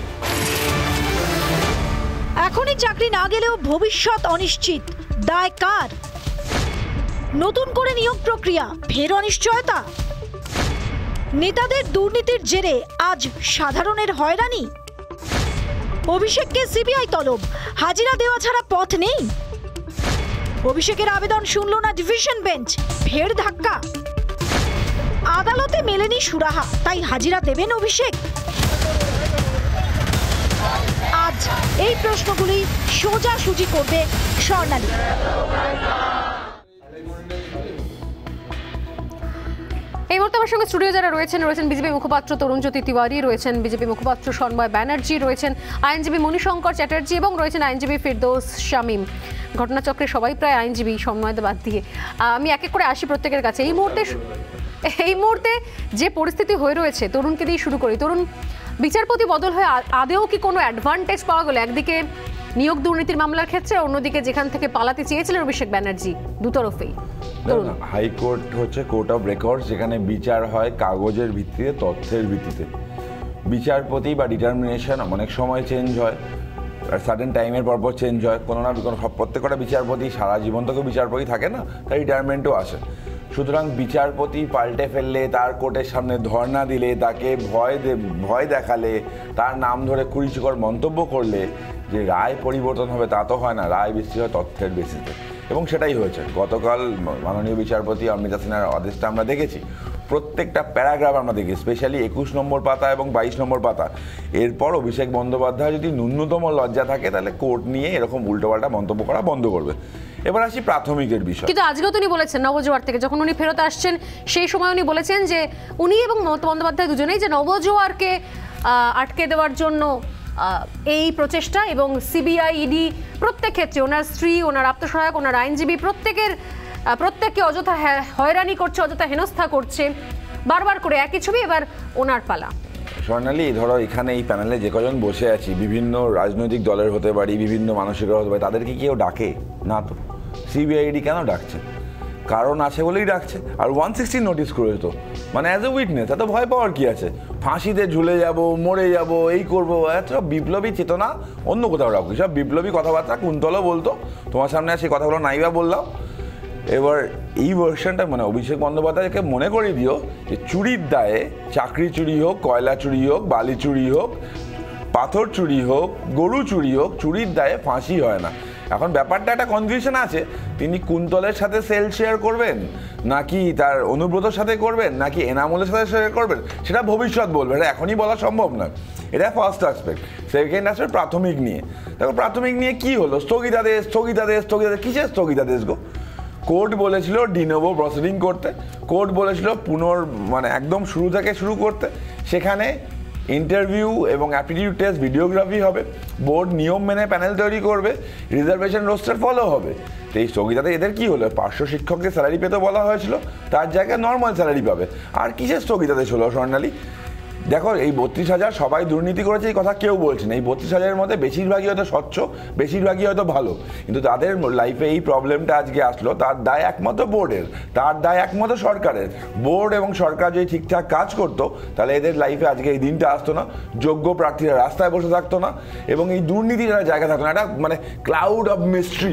এখনই চাকরি না গেলেও ভবিষ্যৎ অনিশ্চিত, দায় কার? নতুন করে নিয়োগ প্রক্রিয়া, ফের অনিশ্চয়তা। নেতাদের দুর্নীতির জেরে আজ সাধারণের হয়রানি। অভিষেককে সিবিআই তলব, হাজিরা দেওয়া ছাড়া পথ নেই। অভিষেকের আবেদন শুনল না ডিভিশন বেঞ্চ, ফের ধাক্কা। আদালতে মেলেনি সুরাহা, তাই হাজিরা দেবেন অভিষেক। আজ এই প্রশ্নগুলি সোজাসুজি করবে স্বর্ণালী। এই মুহূর্তে আমার সঙ্গে স্টুডিও যারা রয়েছেন রয়েছেন বিজেপি মুখপাত্র তরুণজ্যোতি তিওয়ারি, রয়েছেন বিজেপি মুখপাত্র সন্ময় ব্যানার্জি, রয়েছেন আইনজীবী মণিশঙ্কর চ্যাটার্জি এবং রয়েছেন আইনজীবী ফিরদৌস শামীম। ঘটনাচক্রে সবাই প্রায় আইনজীবী, সন্ময়দা বাদ দিয়ে। আমি এক এক করে আসি প্রত্যেকের কাছে। এই মুহূর্তে এই মুহূর্তে যে পরিস্থিতি হয়ে রয়েছে, তরুণকে দিয়ে শুরু করি। তরুণ, বিচারপতি বদল হয়ে আদেও কি কোনো অ্যাডভান্টেজ পাওয়া গেল? একদিকে নিয়োগ দুর্নীতির মামলার ক্ষেত্রে, অন্যদিকে যেখান থেকে পালাতে চেয়েছিলেন অভিষেক ব্যানার্জি, দুতরফেই। হাইকোর্ট হচ্ছে কোর্ট অফ রেকর্ডস, যেখানে বিচার হয় কাগজের ভিত্তিতে, তথ্যের ভিত্তিতে। বিচারপতি বা ডিটারমিনেশন অনেক সময় চেঞ্জ হয়, সার্টেন টাইমের পর পর চেঞ্জ হয়। কোনো না কোনো সব প্রত্যেকটা বিচারপতি সারা জীবন থেকে বিচারপতি থাকে না, তার রিটায়ারমেন্টও আসে। সুতরাং বিচারপতি পাল্টে ফেললে, তার কোর্টের সামনে ধর্ণা দিলে, তাকে ভয় ভয় দেখালে, তার নাম ধরে কুরুচিকর মন্তব্য করলে যে রায় পরিবর্তন হবে তা তো হয় না। রায় বৃষ্টি হয় তথ্যের বেসিসে, এবং সেটাই হয়েছে। গতকাল মাননীয় বিচারপতি অমৃতা সিনহার আদেশটা আমরা দেখেছি, প্রত্যেকটা প্যারাগ্রাফ আমরা দেখি, স্পেশালি একুশ নম্বর পাতা এবং বাইশ নম্বর পাতা। এরপর অভিষেক বন্দ্যোপাধ্যায় যদি ন্যূনতম লজ্জা থাকে, তাহলে কোর্ট নিয়ে এরকম উল্টোপাল্টা মন্তব্য করা বন্ধ করবে। এবার আসি প্রাথমিকের বিষয়। কিন্তু আজকেও উনি বলেছেন নবজোয়ার থেকে যখন উনি ফেরত আসছেন, সেই সময় উনি বলেছেন যে উনি এবং মমতা বন্দ্যোপাধ্যায় দুজনেই যে নবজোয়ারকে আটকে দেওয়ার জন্য এই প্রচেষ্টা, এবং সিবিআই, ইডি প্রত্যেক ক্ষেত্রে ওনার স্ত্রী, ওনার আত্মসহায়ক, ওনার আইনজীবী প্রত্যেকের প্রত্যেককে অযথা হয়রানি করছে, অযথা হেনস্থা করছে, বারবার করে একই ছবি। এবার ওনার পালা। স্বর্ণালী, ধরো এখানে এই প্যানেলে যে কজন বসে আছি, বিভিন্ন রাজনৈতিক দলের হতে পারি, বিভিন্ন মানসিকতা হতে পারে, তাদেরকে কেউ ডাকে না তো। সিবিআইডি কেন ডাকছে? কারণ আছে বলেই ডাকছে। আর ওয়ান সিক্সটি নোটিস করে তো, মানে অ্যাজ এ উইটনেস, এত ভয় পাওয়ার কি আছে? ফাঁসিতে ঝুলে যাব, মরে যাব, এই করবো, এত বিপ্লবী চেতনা অন্য কোথাও রাখো। সব বিপ্লবী কথাবার্তা কুন্তলও বলতো, তোমার সামনে সেই কথাগুলো নাইবা বললাম। এবার এই ভার্সনটা মানে অভিষেক বন্দ্যোপাধ্যায়কে মনে করিয়ে দিও যে চুরির দায়ে, চাকরি চুরি হোক, কয়লা চুরি হোক, বালি চুরি হোক, পাথর চুরি হোক, গরু চুরি হোক, চুরির দায়ে ফাঁসি হয় না। এখন ব্যাপারটা একটা কনফিউশন আছে, তিনি কুন্তলের সাথে সেল শেয়ার করবেন, নাকি তার অনুব্রতর সাথে করবেন, নাকি এনামুলের সাথে শেয়ার করবেন, সেটা ভবিষ্যৎ বলবে, এটা এখনই বলা সম্ভব নয়। এটা ফার্স্ট অ্যাসপেক্ট। সেকেন্ড অ্যাসপেক্ট প্রাথমিক নিয়ে। দেখো প্রাথমিক নিয়ে কি হলো? স্থগিতাদেশ, স্থগিতাদেশ, স্থগিতাদেশ, কিসের স্থগিতাদেশ গো? কোর্ট বলেছিল ডিনোভো প্রসিডিং করতে, কোর্ট বলেছিল পুনর মানে একদম শুরু থেকে শুরু করতে। সেখানে ইন্টারভিউ এবং অ্যাপটিটিউড টেস্ট, ভিডিওগ্রাফি হবে, বোর্ড নিয়ম মেনে প্যানেল তৈরি করবে, রিজার্ভেশন রোস্টার ফলো হবে। তো এই স্থগিতাতে এদের কি হলো? পাঁচশো শিক্ষককে স্যালারি পেতে বলা হয়েছিল, তার জায়গায় নর্মাল স্যালারি পাবে। আর কিসের স্থগিতাদেশ হলো স্বর্ণালী? দেখো এই বত্রিশ হাজার সবাই দুর্নীতি করেছে এই কথা কেউ বলছে না। এই বত্রিশ হাজারের মধ্যে বেশিরভাগই হয়তো স্বচ্ছ, বেশিরভাগই হয়তো ভালো, কিন্তু তাদের লাইফে এই প্রবলেমটা আজকে আসলো, তার দায় একমাত্র বোর্ডের, তার দায় একমাত্র সরকারের। বোর্ড এবং সরকার যদি ঠিকঠাক কাজ করতো, তাহলে এদের লাইফে আজকে এই দিনটা আসতো না, যোগ্য প্রার্থীরা রাস্তায় বসে থাকতো না, এবং এই দুর্নীতির একটা জায়গা থাকতো না। একটা মানে cloud of mystery,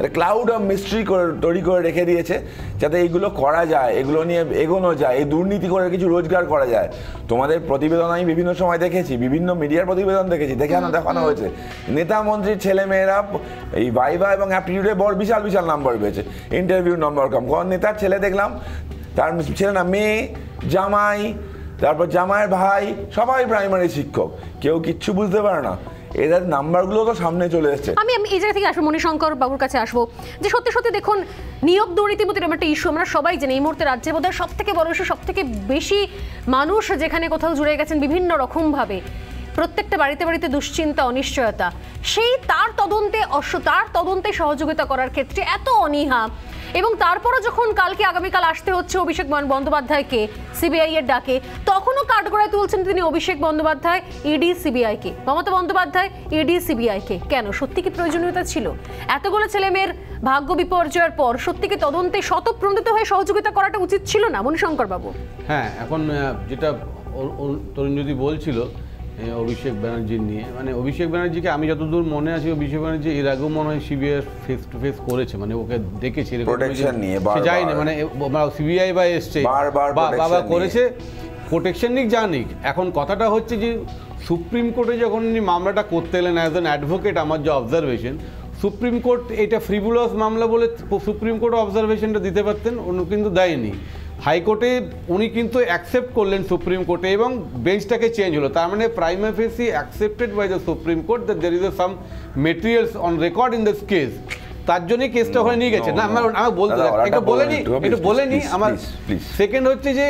cloud of mystery করে তৈরি করে রেখে দিয়েছে যাতে এইগুলো করা যায়, এগুলো নিয়ে এগোনো যায়, এই দুর্নীতি করে কিছু রোজগার করা যায়। তোমাদের প্রতিবেদন আমি বিভিন্ন সময় দেখেছি, বিভিন্ন মিডিয়ার প্রতিবেদন দেখেছি, দেখানো দেখানো হয়েছে নেতা মন্ত্রীর ছেলে মেয়েরা এই ভাইভা এবং অ্যাপটিটিউডে বড় বিশাল বিশাল নাম্বার পেয়েছে, ইন্টারভিউ নম্বর কম। কোন নেতার ছেলে দেখলাম, তার ছেলে না মেয়ে, জামাই, তারপর জামাইয়ের ভাই, সবাই প্রাইমারি শিক্ষক, কেউ কিচ্ছু বুঝতে পারে না। এদের নাম্বারগুলো তো সামনে চলে এসেছে। আমি আমি এই জায়গা থেকে আসবো, মণিশঙ্কর বাবুর কাছে আসবো, যে সত্যি সত্যি দেখুন নিয়োগ দুর্নীতির মতো একটা ইস্যু আমরা সবাই জানি। এই মুহূর্তে রাজ্যের বোধহয় সব থেকে বড় ইস্যু, সব থেকে বেশি মানুষ যেখানে কোথাও জুড়ে গেছেন বিভিন্ন রকমভাবে, প্রত্যেকটা বাড়িতে বাড়িতে দুশ্চিন্তা, অনিশ্চয়তা, সেই তার তদন্তে অশ্ব তার তদন্তে সহযোগিতা করার ক্ষেত্রে এত অনীহা। এবং তারপরও যখন কালকে আগামীকাল আসতে হচ্ছে অভিষেক বন্দ্যোপাধ্যায়কে সিবিআই এর ডাকে, তখনও কাঠগড়ায় তুলছেন তিনি অভিষেক বন্দ্যোপাধ্যায়, ইডি সিবিআইকে, মমতা বন্দ্যোপাধ্যায় ইডি সিবিআইকে। কেন? সত্যি কি প্রয়োজনীয়তা ছিল? এতগুলো ছেলেমেয়ের ভাগ্য বিপর্যয়ের পর সত্যি কি তদন্তে স্বতঃপ্রণোদিত হয়ে সহযোগিতা করাটা উচিত ছিল না মণিশঙ্কর বাবু? হ্যাঁ, এখন যেটা তরুণজ্যোতি বলছিল অভিষেক ব্যানার্জির নিয়ে, মানে অভিষেক ব্যানার্জিকে আমি যতদূর মনে আছে, অভিষেক ব্যানার্জি এর আগেও মনে হয় সিবিআই ফেস টু ফেস করেছে, মানে ওকে দেখেছে যাই না, মানে সিবিআই বা এসছে বাবা করেছে, প্রোটেকশন নিক যা নিক। এখন কথাটা হচ্ছে যে সুপ্রিম কোর্টে যখন উনি মামলাটা করতে এলেন অ্যাজ অ্যান অ্যাডভোকেট, আমার যে অবজারভেশন, সুপ্রিম কোর্ট এটা ফ্রিভুলাস মামলা বলে সুপ্রিম কোর্ট অবজারভেশনটা দিতে পারতেন, উনি কিন্তু দেয়নি। হাইকোর্টে উনি কিন্তু অ্যাকসেপ্ট করলেন সুপ্রিম কোর্টে এবং বেঞ্চটাকে চেঞ্জ হলো। তার মানে prima facie accepted by the Supreme Court that there is some materials on record in this case, তার জন্যই কেসটা ওখানে নিয়ে গেছে। না আমার আমার বলতে এটা বলে নি এটা বলে নি আমার সেকেন্ড হচ্ছে যে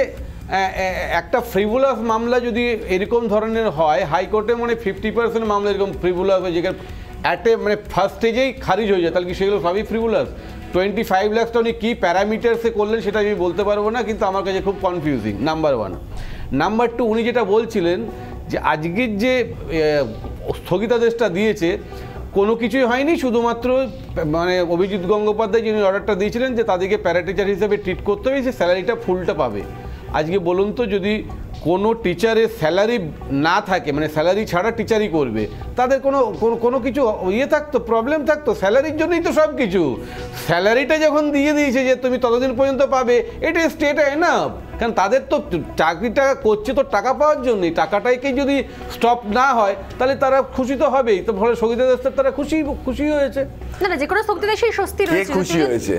একটা ফ্রিভুলাস মামলা যদি এরকম ধরনের হয়, হাইকোর্টে মানে ফিফটি পার্সেন্ট মামলা এরকম ফ্রিভুলাস হয় যেখানে অ্যাট এ মানে ফার্স্ট স্টেজেই খারিজ হয়ে যায়, তাহলে কি সেগুলো সবই ফ্রিভুলাস? টোয়েন্টি ফাইভ লাখটা উনি কী প্যারামিটার্সে করলেন সেটা আমি বলতে পারবো না, কিন্তু আমার কাছে খুব confusing, number one. Number two, উনি যেটা বলছিলেন যে আজকের যে স্থগিতাদেশটা দিয়েছে কোনো কিছুই হয়নি, শুধুমাত্র মানে অভিজিৎ গঙ্গোপাধ্যায় যিনি অর্ডারটা দিয়েছিলেন যে তাদেরকে প্যারাটিচার হিসেবে ট্রিট করতে হবে, সে স্যালারিটা ফুলটা পাবে। আজকে বলুন তো, যদি কোনো টিচারের স্যালারি না থাকে, মানে স্যালারি ছাড়া টিচারই করবে, তাদের কোনো কোনো কিছু ইয়ে থাকতো, প্রবলেম থাকতো? স্যালারির জন্যই তো সব কিছু। স্যালারিটা যখন দিয়ে দিয়েছে যে তুমি ততদিন পর্যন্ত পাবে, এটা স্টেট এনাফ, কারণ তাদের তো চাকরিটা করছে তো টাকা পাওয়ার জন্যই, টাকাটাইকে যদি স্টপ না হয় তাহলে তারা খুশি তো হবেই। তো ফলে স্থগিতাদেশের তারা খুশি খুশি হয়েছে। না না, যে কোনো স্থগিতাদেশেই স্বস্তি রয়েছে। খুশি হয়েছে?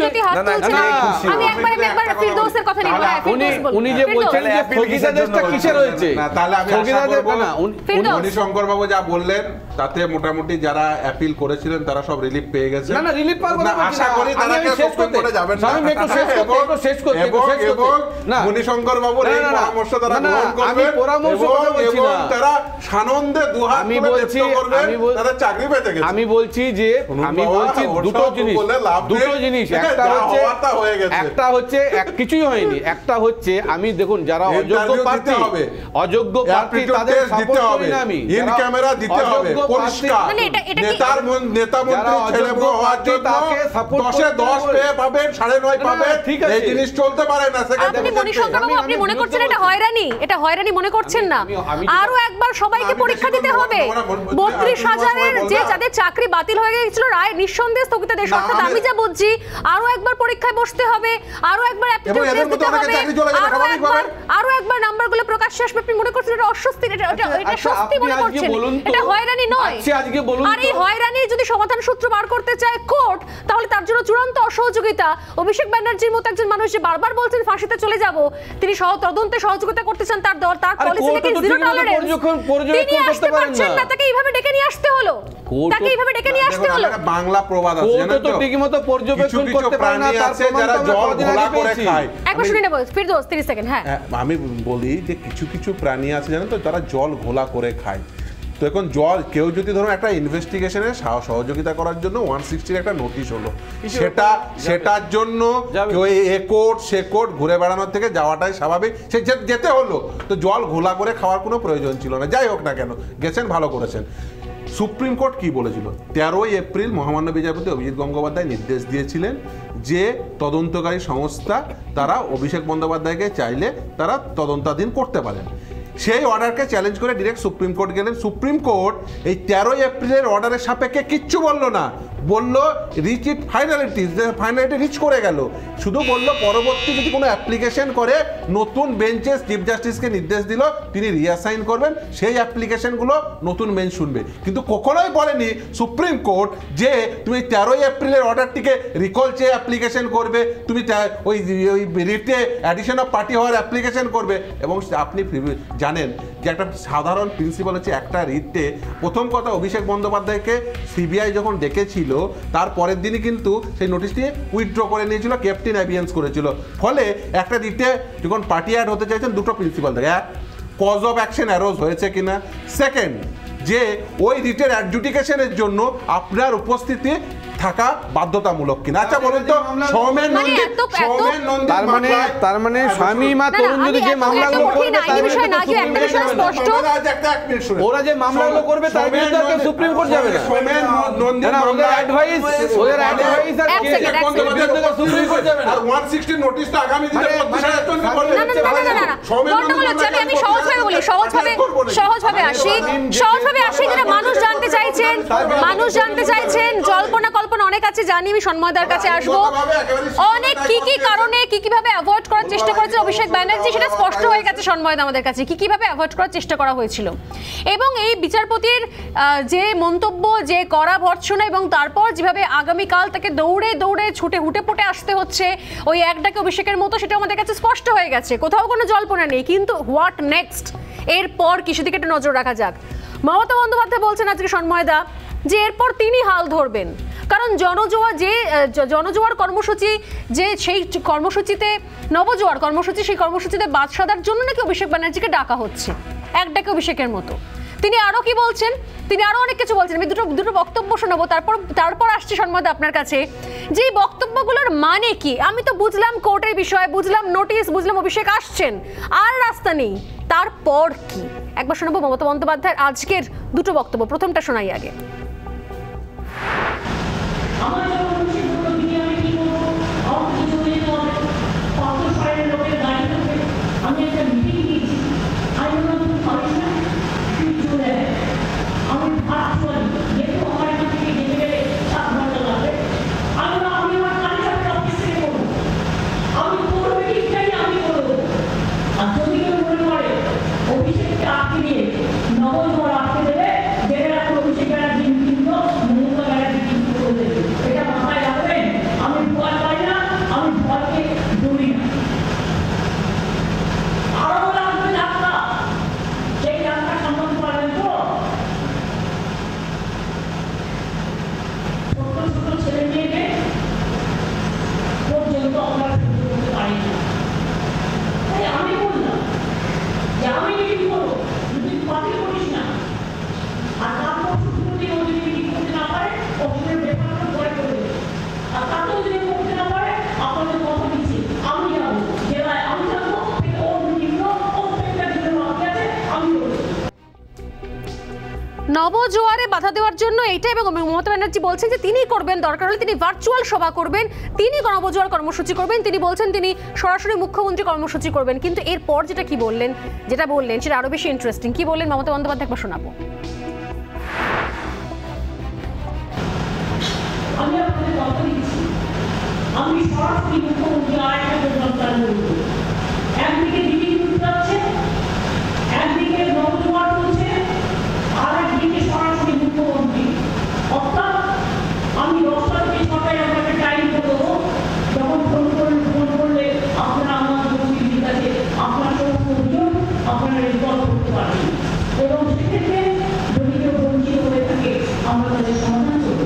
আমি একবার একবার ফিরদৌসের কথা নিব। উনি উনি যে বলছেন যে স্থগিতাদেশটা কিসের হয়েছে, না তাহলে আমি আশা করব না মণিশঙ্কর বাবু যা বললেন তাতে মোটামুটি যারা অ্যাপিল করেছিলেন তারা সব রিলিফ পেয়ে গেছে। না না, রিলিফ পাওয়ার কথা আশা করি তারা সুপ্রিম কোর্টে যাবেন না। আমি একটু শেষ করতে একটু শেষ করতে একটু শেষ করতে না, মণিশঙ্কর বাবুর এই পরামর্শ তারা গ্রহণ করবেন। আমি পরামর্শ কথা বলছি না, তারা সানন্দে দুহাত আমি তুলে বলছি করবেন, তারা চাকরি পেতে গেছে। আমি বলছি যে আমি বলছি দুটো জিনিস, দুটো জিনিস, একটা হচ্ছে একটা হচ্ছে এক কিছুই হয়নি, একটা হচ্ছে আমি দেখুন যারা অযোগ্য প্রার্থী হবে, অযোগ্য প্রার্থী তাদের সাপোর্ট করি না আমি, ইন ক্যামেরা দিতে হবে পরিষ্কার, নেতার নেতা মন্ত্রী ছেলে বউ হওয়ার জন্য দশে দশ পেয়ে পাবেন, সাড়ে নয় পাবেন, এই জিনিস চলতে পারে না। আপনি মণিশঙ্কর বাবু আপনি মনে করছেন এটা হয়রানি? এটা হয়রানি মনে করছেন না? আরো একবার সবাইকে পরীক্ষা দিতে হবে। বত্রিশ হাজারের যে যাদের চাকরি বাতিল হয়ে গিয়েছিল রায় নিঃসন্দেহে স্থগিতাদেশ, অর্থাৎ আমি যা বুঝছি আরো একবার পরীক্ষায় বসতে হবে, আরো একবার অ্যাপটিটিউড টেস্ট দিতে হবে, আরো একবার আরো একবার নাম্বারগুলো প্রকাশ্যে আসবে। আপনি মনে করছেন এটা অস্বস্তি? এটা এটা স্বস্তি মনে করছেন? এটা হয়রানি নয়। আর এই হয়রানি যদি সমাধান সূত্র বার করতে চায় কোর্ট, তাহলে তার জন্য চূড়ান্ত অসহযোগিতা। অভিষেক ব্যানার্জির মতো একজন মানুষ যে বারবার বলছেন ফাঁসিতে চলে যাব, তিনি সহ তদন্তে সহযোগিতা করতে চান, তার দল তার পলিসি থেকে জিরো টলারেন্স, তিনি আসতে পারছেন না, তাকে এইভাবে ডেকে নিয়ে আসতে হলো, তাকে এইভাবে ডেকে নিয়ে আসতে হলো। বাংলা প্রবাদ আছে জানেন তো, ঠিকমতো পর্যবেক্ষণ করতে পারে না, তার যারা জল ঘোলা করে খায়। একবার শুনে নেব ফিরদৌস, তিরিশ সেকেন্ড। হ্যাঁ, আমি বলি যে কিছু কিছু প্রাণী আছে জানেন তো, যারা জল ঘোলা করে খায়। তো এখন জল কেউ যদি ধরুন একটা ইনভেস্টিগেশনে সহযোগিতা করার জন্য ওয়ান সিক্সটির একটা নোটিশ হলো, সেটা সেটার জন্য কেউ এ কোর্ট সে কোর্ট ঘুরে বেড়ানোর থেকে যাওয়াটাই স্বাভাবিক, সে যেতে হলো। তো জল ঘোলা করে খাওয়ার কোনো প্রয়োজন ছিল না। যাই হোক না কেন, গেছেন, ভালো করেছেন। সুপ্রিম কোর্ট কি বলেছিল? তেরোই এপ্রিল মহামান্য বিচারপতি অভিজিৎ গঙ্গোপাধ্যায় নির্দেশ দিয়েছিলেন যে তদন্তকারী সংস্থা তারা অভিষেক বন্দ্যোপাধ্যায়কে চাইলে তারা তদন্তাধীন করতে পারেন। সেই অর্ডারকে চ্যালেঞ্জ করে ডিরেক্ট সুপ্রিম কোর্ট গেলেন। সুপ্রিম কোর্ট এই তেরোই এপ্রিলের অর্ডারের সাপেক্ষে কিচ্ছু বললো না, বললো reach it finality, finality reach করে গেল, শুধু বললো পরবর্তী যদি কোনো অ্যাপ্লিকেশন করে নতুন বেঞ্চে চিফ জাস্টিসকে নির্দেশ দিল তিনি রিঅ্যাসাইন করবেন, সেই অ্যাপ্লিকেশনগুলো নতুন বেঞ্চ শুনবে। কিন্তু কখনোই বলেনি সুপ্রিম কোর্ট যে তুমি তেরোই এপ্রিলের অর্ডারটিকে রিকল চেয়ে অ্যাপ্লিকেশন করবে, তুমি ওই ওই রিটে অ্যাডিশন অফ পার্টি হওয়ার অ্যাপ্লিকেশন করবে। এবং আপনি জানেন যে একটা সাধারণ প্রিন্সিপাল হচ্ছে একটা রিটে প্রথম কথা অভিষেক বন্দ্যোপাধ্যায়কে সিবিআই যখন ডেকেছিল তার পরের দিনই কিন্তু সেই নোটিশটি উইথড্র করে নিয়েছিল, ক্যাপ্টেন অ্যাবিয়েন্স করেছিল। ফলে একটা রিটে যখন পার্টি অ্যাড হতে চাইছেন দুটো প্রিন্সিপাল থাকে, এক কজ অফ অ্যাকশন অ্যারোজ হয়েছে কিনা, সেকেন্ড যে ওই রিটের অ্যাডজুডিকেশনের জন্য আপনার উপস্থিতি থাকা বাধ্যতামূলক কিনা। আচ্ছা বলুন তো সৌমেন নন্দী, সৌমেন নন্দী তার মানে তার মানে স্বামী মা তরুণ যদি যে মামলাগুলো করবে ওরা যে মামলাগুলো করবে তার বিরুদ্ধে কেউ সুপ্রিম কোর্ট যাবে না। সৌমেন নন্দী ওদের অ্যাডভাইস ওদের অ্যাডভাইস আর কে সুপ্রিম কোর্ট যাবে না। আর একশো ষাট নোটিশটা আগামী দিনে প্রতিষ্ঠানকে করবে। না না না না সৌমেন নন্দী আমি সহজভাবে বলি, সহজভাবে সহজভাবে আসি সহজভাবে আসি যেটা মানুষ জানতে চাইছেন, মানুষ জানতে চাইছেন জল্পনা কল্পনা অনেক আছে, জানি আমি সন্ময়দার কাছে আসবো, অনেক কি কি কারণে কি কিভাবে অ্যাভয়েড করার চেষ্টা করেছে অভিষেক ব্যানার্জি সেটা স্পষ্ট হয়ে গেছে সন্ময়দা আমাদের কাছে, কি কিভাবে অ্যাভয়েড করার চেষ্টা করা হয়েছিল। এবং এই বিচারপতির যে মন্তব্য, যে কড়া ভর্ৎসনা এবং তারপর যেভাবে আগামীকাল তাকে দৌড়ে দৌড়ে ছুটে হুটে পুটে আসতে হচ্ছে ওই এক ডাকে অভিষেকের মতো, সেটা আমাদের কাছে স্পষ্ট হয়ে গেছে, কোথাও কোনো জল্পনা নেই। কিন্তু হোয়াট নেক্সট, এরপর কি সেদিকে একটা নজর রাখা যাক। মমতা বন্দ্যোপাধ্যায় বলছেন আজকে সন্ময়দা যে এরপর তিনি হাল ধরবেন, কারণ জনজোয়া যে জনজোয়ার কর্মসূচি যে সেই কর্মসূচিতে নবজোয়ার কর্মসূচি সেই কর্মসূচিতে বাদ সাধার জন্য নাকি অভিষেক ব্যানার্জিকে ডাকা হচ্ছে এক ডাকে অভিষেকের মতো। তিনি আরও কি বলছেন, তিনি আরও অনেক কিছু বলছেন, আমি দুটো দুটো বক্তব্য শোনাবো, তারপর তারপর আসছি সন্ময়দা আপনার কাছে যে বক্তব্যগুলোর মানে কি। আমি তো বুঝলাম কোর্টের বিষয়, বুঝলাম নোটিশ, বুঝলাম অভিষেক আসছেন, আর রাস্তা নেই, তারপর কি একবার শোনাবো মমতা বন্দ্যোপাধ্যায়ের আজকের দুটো বক্তব্য। প্রথমটা শোনাই আগে। নবজোয়ারে বাধা দেওয়ার জন্য এইটা, এবং মমতা ব্যানার্জি বলছেন যে তিনি করবেন, দরকার হলে তিনি ভার্চুয়াল সভা করবেন, তিনি নবজোয়ার কর্মসূচি করবেন, তিনি বলছেন তিনি সরাসরি মুখ্যমন্ত্রী কর্মসূচি করবেন। কিন্তু এরপর যেটা কি বললেন, যেটা বললেন সেটা আরো বেশি ইন্টারেস্টিং। কি বললেন মমতা বন্দ্যোপাধ্যায় একবার শোনাবো। আমি আপনাদের কথা দিচ্ছি, আমি সরাসরি মুখ্যমন্ত্রী আরেকটা প্রোগ্রাম চালু করব। একদিকে দিল্লি ঘুরতে যাচ্ছে, একদিকে নবজোয়ার চলছে, আর একদিকে সরাসরি মুখ্যমন্ত্রী। অর্থাৎ আমি দশটা থেকে ছটায় আপনাকে টাইম করে দেবো, যখন ফোন করলে ফোন করলে আপনারা আমার দোষীর কাছে আপনার সমস্ত অভিযোগ আপনারা রেকর্ড করতে পারেন, এবং সেক্ষেত্রে যদি কেউ বঞ্চিত হয়ে থাকে আমরা তাদের সমাধান করব।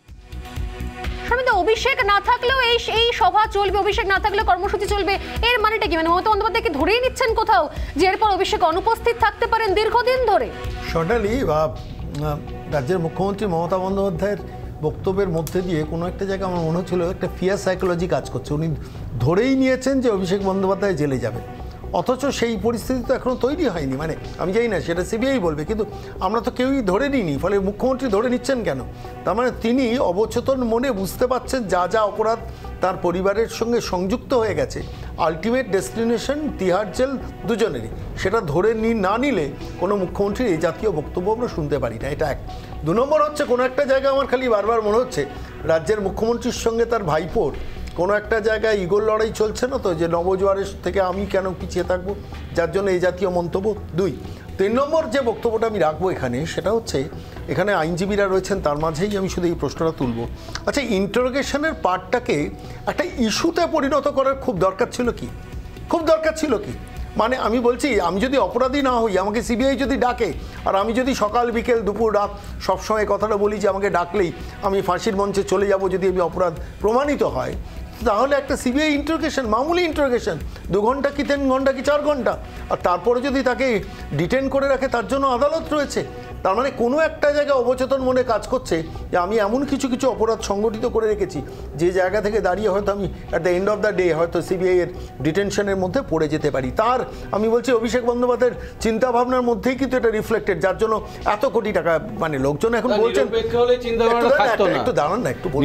অভিষেক না থাকলেও এই এই সভা চলবে, অভিষেক না থাকলেও কর্মসূচি চলবে, এর মানেটা কি? মানে মমতা বন্দ্যোপাধ্যায়কে ধরেই নিচ্ছেন কোথাও যে এরপর অভিষেক অনুপস্থিত থাকতে পারেন দীর্ঘদিন ধরে? সটালি রাজ্যের মুখ্যমন্ত্রী মমতা বন্দ্যোপাধ্যায়ের বক্তব্যের মধ্যে দিয়ে কোনো একটা জায়গায় আমার মনে হচ্ছিল একটা ফিয়ার সাইকোলজি কাজ করছে। উনি ধরেই নিয়েছেন যে অভিষেক বন্দ্যোপাধ্যায় জেলে যাবেন, অথচ সেই পরিস্থিতি তো এখনো তৈরি হয়নি। মানে আমি জানি না সেটা সিবিআই বলবে, কিন্তু আমরা তো কেউই ধরে নিইনি, ফলে মুখ্যমন্ত্রী ধরে নিচ্ছেন কেন? তার মানে তিনি অবচেতন মনে বুঝতে পারছেন যা যা অপরাধ তার পরিবারের সঙ্গে সংযুক্ত হয়ে গেছে, আলটিমেট ডেস্টিনেশন তিহার জেল দুজনেরই, সেটা ধরে নি না নিলে কোনো মুখ্যমন্ত্রীর এই জাতীয় বক্তব্য আমরা শুনতে পারি না। এটা এক। দু নম্বর হচ্ছে, কোনো একটা জায়গায় আমার খালি বারবার মনে হচ্ছে রাজ্যের মুখ্যমন্ত্রীর সঙ্গে তার ভাইপোর কোনো একটা জায়গায় ইগোর লড়াই চলছে না তো, যে নবজোয়ারের থেকে আমি কেন পিছিয়ে থাকবো, যার জন্য এই জাতীয় মন্তব্য। দুই তিন নম্বর যে বক্তব্যটা আমি রাখবো এখানে, সেটা হচ্ছে এখানে আইনজীবীরা রয়েছেন, তার মাঝেই আমি শুধু এই প্রশ্নটা তুলব। আচ্ছা, ইন্টারোগেশনের পার্টটাকে একটা ইস্যুতে পরিণত করার খুব দরকার ছিল কি? খুব দরকার ছিল কি? মানে আমি বলছি, আমি যদি অপরাধী না হই, আমাকে সিবিআই যদি ডাকে, আর আমি যদি সকাল বিকেল দুপুর রাত সবসময় কথাটা বলি যে আমাকে ডাকলেই আমি ফাঁসির মঞ্চে চলে যাব যদি আমি অপরাধ প্রমাণিত হয়, তাহলে একটা সিবিআই ইন্টারোগেশন, মামুলি ইন্টারোগেশন, দু ঘন্টা কি তিন ঘন্টা কি চার ঘন্টা, আর তারপরে যদি তাকে ডিটেন করে রাখে তার জন্য আদালত রয়েছে। তার মানে কোনো একটা জায়গায় অবচেতন মনে কাজ করছে যে আমি এমন কিছু কিছু অপরাধ সংগঠিত করে রেখেছি যে জায়গা থেকে দাঁড়িয়ে হয়তো আমি at the end of the day হয়তো সিবিআই এর ডিটেনশনের মধ্যে পড়ে যেতে পারি। তার আমি বলছি অভিষেক বন্দ্যোপাধ্যায়ের চিন্তাভাবনার মধ্যেই কিন্তু এটা রিফ্লেক্টেড, যার জন্য এত কোটি টাকা মানে লোকজন এখন বলছেন একটু দাঁড়ান না, একটু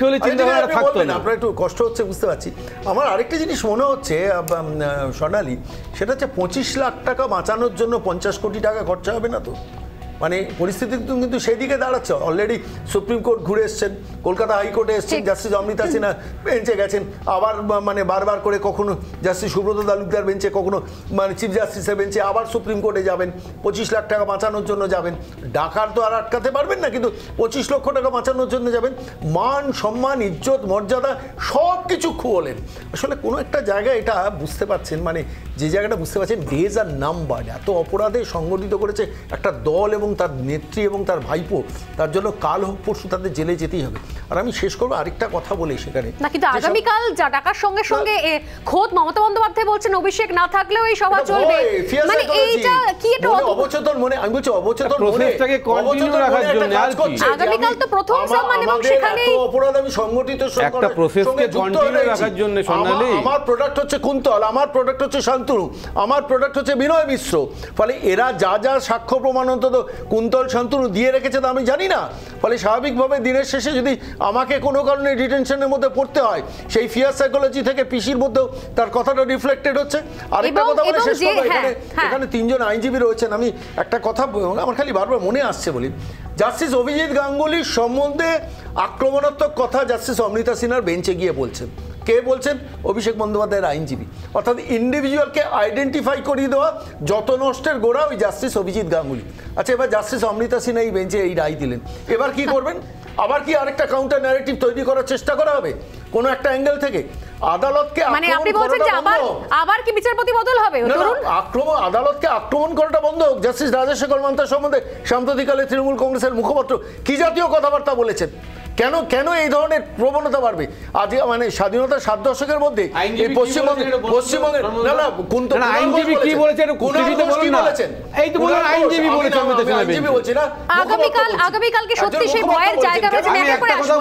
আপনার একটু কষ্ট হচ্ছে বুঝতে পারছি। আমার আরেকটা জিনিস মনে হচ্ছে স্বর্ণালী, সেটা হচ্ছে পঁচিশ লাখ টাকা বাঁচানোর জন্য পঞ্চাশ কোটি টাকা খরচা হবে না তো? মানে পরিস্থিতি কিন্তু সেই দিকে দাঁড়াচ্ছে। অলরেডি সুপ্রিম কোর্ট ঘুরে এসছেন, কলকাতা হাইকোর্টে এসছেন, জাস্টিস অমৃতা সিনহা বেঞ্চে গেছেন, আবার মানে বারবার করে কখনো জাস্টিস সুব্রত তালুকদার বেঞ্চে, কখনো মানে চিফ জাস্টিসের বেঞ্চে, আবার সুপ্রিম কোর্টে যাবেন, পঁচিশ লাখ টাকা বাঁচানোর জন্য যাবেন। ডাকার তো আর আটকাতে পারবেন না, কিন্তু পঁচিশ লক্ষ টাকা বাঁচানোর জন্য যাবেন। মান সম্মান ইজ্জত মর্যাদা সব কিছু খুঁড়লেন। আসলে কোনো একটা জায়গায় এটা বুঝতে পারছেন, মানে যে জায়গাটা বুঝতে পারছেন ডেজ আর নাম্বার, এত অপরাধে সংগঠিত করেছে একটা দল এবং তার নেত্রী এবং তার ভাইপো, তার জন্য কাল হোক পরশু তাদের জেলে যেতেই হবে। আর আমি শেষ করবো আরেকটা কথা বলে সেখানে না, কিন্তু আগামীকাল যা ডাকার সঙ্গে সঙ্গে খোদ মমতা বন্দ্যোপাধ্যায় বলছেন অভিষেক না থাকলেও এই সভা চলবে, মানে এইটা কি এটা অবচেতন মনে, আমি বলছি অবচেতন মনে প্রসেসটাকে কন্টিনিউ রাখার জন্য আর কি আগামীকাল তো প্রথম সম্মান এবং সেখানে অপরাধ আমি সংগঠিত একটা প্রসেসকে কন্টিনিউ রাখার জন্য সোনালী, আমার প্রোডাক্ট হচ্ছে কুন্তল, আমার প্রোডাক্ট হচ্ছে শান্তনু, আমার প্রোডাক্ট হচ্ছে বিনয় মিশ্র। ফলে এরা যা যা সাক্ষ্য প্রমাণ অন্তত কুন্তল শান্তনু দিয়ে রেখেছে তা আমি জানি না। ফলে স্বাভাবিকভাবে দিনের শেষে যদি আমাকে কোনো কারণে ডিটেনশনের মধ্যে পড়তে হয়, সেই ফিয়ার সাইকোলজি থেকে পিসির মধ্যেও তার কথাটা রিফ্লেক্টেড হচ্ছে। আরেকটা কথা বলে শেষ করবো, এখানে এখানে তিনজন আইনজীবী রয়েছেন, আমি একটা কথা আমার খালি বারবার মনে আসছে বলি, জাস্টিস অভিজিৎ গাঙ্গুলির সম্বন্ধে আক্রমণাত্মক কথা জাস্টিস অমৃতা সিনহার বেঞ্চে গিয়ে বলছেন। কে বলছেন? অভিষেক বন্দ্যোপাধ্যায়ের আইনজীবী। অর্থাৎ ইন্ডিভিজুয়ালকে আইডেন্টিফাই করিয়ে দেওয়া যত নষ্টের গোড়া ওই জাস্টিস অভিজিৎ গাঙ্গুলি। আচ্ছা, এবার জাস্টিস অমৃতা সিনহা এই বেঞ্চে এই রায় দিলেন, এবার কি করবেন? আবার কি আরেকটা কাউন্টার ন্যারেটিভ তৈরি করার চেষ্টা করা হবে কোনো একটা অ্যাঙ্গেল থেকে? আদালতকে মানে আপনি বলছেন যে আবার আবার কি বিচারপতি বদল হবে? ধরুন আক্রমণ, আদালতকে আক্রমণ করাটা বন্ধ হোক। জাস্টিস রাজশেখর মান্তার সম্বন্ধে সাম্প্রতিককালে তৃণমূল কংগ্রেসের মুখপাত্র কি জাতীয় কথাবার্তা বলেছেন? কেন কেন এই ধরনের প্রবণতা বাড়বে? আজ মানে স্বাধীনতার সাত দশকের মধ্যে এই পশ্চিমবঙ্গে পশ্চিমবঙ্গের না না কোন তো আইনজীবী কি বলেছেন টিভিতে বলুন না, এই তো বলুন আইনজীবী বলেছেন, আমি আইনজীবী বলছি না। আগামীকাল আগামীকালকে সত্যি সেই ভয়ের জায়গা রয়েছে, আমি একটা কথা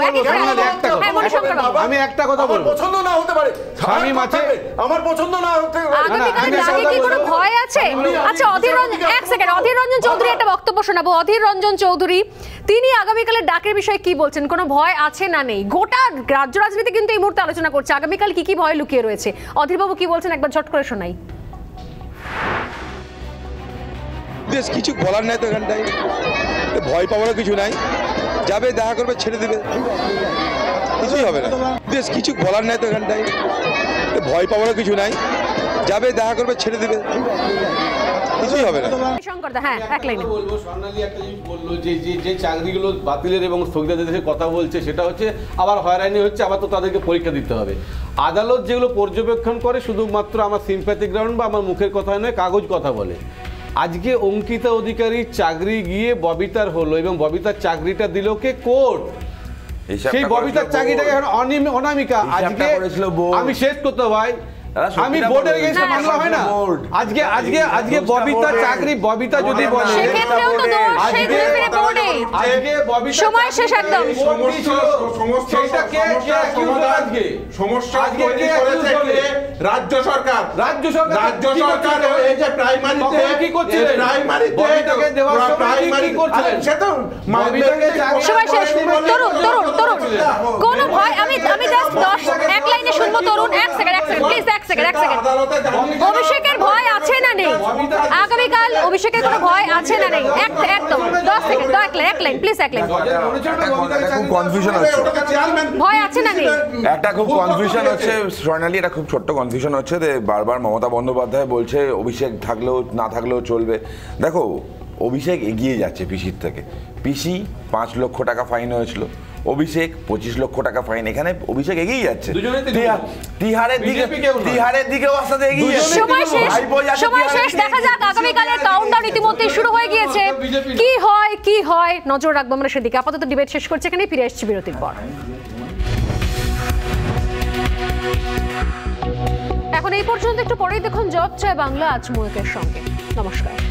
বলবো, আমি একটা কথা বলবো, পছন্দ না হতে পারে স্বামী মাছে আমার পছন্দ না হতে পারে, আগামীকাল আগে কি কোনো ভয় আছে? আচ্ছা, অধীর রঞ্জন এক সেকেন্ড, অধীর রঞ্জন চৌধুরী একটা বক্তব্য শোনাবো। অধীর রঞ্জন চৌধুরী তিনি আগামীকালের ডাকের বিষয়ে কি বলছেন? কোনো ভয় আছে না নেই? গোটা রাজ্য রাজনীতি কিন্তু এই মুহূর্তে আলোচনা করছে আগামীকাল কি কি ভয় লুকিয়ে রয়েছে। অধীরবাবু কি বলছেন একবার ঝট করে শোনাই। বেশ কিছু বলার নাই তো এখানটায়, ভয় পাওয়ারও কিছু নাই, যাবে দেখা করবে ছেড়ে দেবে, কিছুই হবে না। বেশ কিছু বলার নাই তো এখানটায়, ভয় পাওয়ারও কিছু নাই, যাবে দেখা করবে ছেড়ে দেবে, কিছুই হবে না। হ্যাঁ, এক লাইনে বলবো, স্বর্ণালী একটা জিনিস বললো যে যে চাকরিগুলো বাতিলের এবং স্থগিতাদেশের কথা বলছে, সেটা হচ্ছে আবার হয়রানি হচ্ছে, আবার তো তাদেরকে পরীক্ষা দিতে হবে। আদালত যেগুলো পর্যবেক্ষণ করে শুধুমাত্র আমার সিম্প্যাথি গ্রাউন্ড বা আমার মুখের কথা নয়, কাগজ কথা বলে। আজকে অঙ্কিতা অধিকারীর চাকরি গিয়ে ববিতার হলো এবং ববিতার চাকরিটা দিল কে? কোর্ট। সেই ববিতার চাকরিটাকে এখন অনামিকা। আজকে আমি শেষ করতে ভাই, আমি বোর্ডের এগেইনস্টে মামলা হয় না আজকে আজকে আজকে ববিতা চাকরি ববিতা যদি বলে সেক্ষেত্রেও তো দোষ সেই ঘুরে ফিরে বোর্ডে আজকে ববিতা সময় শেষ একদম সমস্যা কে কে অ্যাকিউজ আজকে সমস্যা তৈরি করেছে কে রাজ্য সরকার রাজ্য সরকার রাজ্য সরকার এই যে প্রাইমারিতে কি করছিলেন প্রাইমারিতে ববিতাকে দেওয়ার সময় কি করছিলেন সেটা ববিতাকে সময় শেষ তরুণ তরুণ তরুণ কোন ভয় আমি আমি জাস্ট দশ এক লাইনে শুনবো তরুণ এক সেকেন্ড এক সেকেন্ড প্লিজ এক সেকেন্ড এক সেকেন্ড অভিষেকের ভয় আছে না নেই আগামীকাল অভিষেকের কোনো ভয় আছে না নেই এক একদম দশ সেকেন্ড এক লাইন এক লাইন প্লিজ এক লাইন খুব কনফিউশন হচ্ছে ভয় আছে না নেই একটা খুব কনফিউশন হচ্ছে স্বর্ণালী, এটা খুব ছোট্ট কনফিউশন হচ্ছে যে বারবার মমতা বন্দ্যোপাধ্যায় বলছে অভিষেক থাকলেও না থাকলেও চলবে। দেখো অভিষেক এগিয়ে যাচ্ছে পিসির থেকে, পিসি পাঁচ লক্ষ টাকা ফাইন হয়েছিল, অভিষেক পঁচিশ লক্ষ টাকা ফাইন, এখানে অভিষেক এগিয়ে যাচ্ছে তিহারের দিকে তিহারের দিকেও আস্তে এগিয়ে যাচ্ছে। সময় শেষ সময় শেষ দেখা যাক আগামীকালের কাউন্টডাউন ইতিমধ্যে শুরু হয়ে গিয়েছে, কি হয় কি হয় নজর রাখবো আমরা সেদিকে। আপাতত ডিবেট শেষ করছে, এখানে ফিরে আসছি বিরতির পর। এখন এই পর্যন্ত, একটু পরেই দেখুন জব চায় বাংলা আজমুয়েকের সঙ্গে। নমস্কার।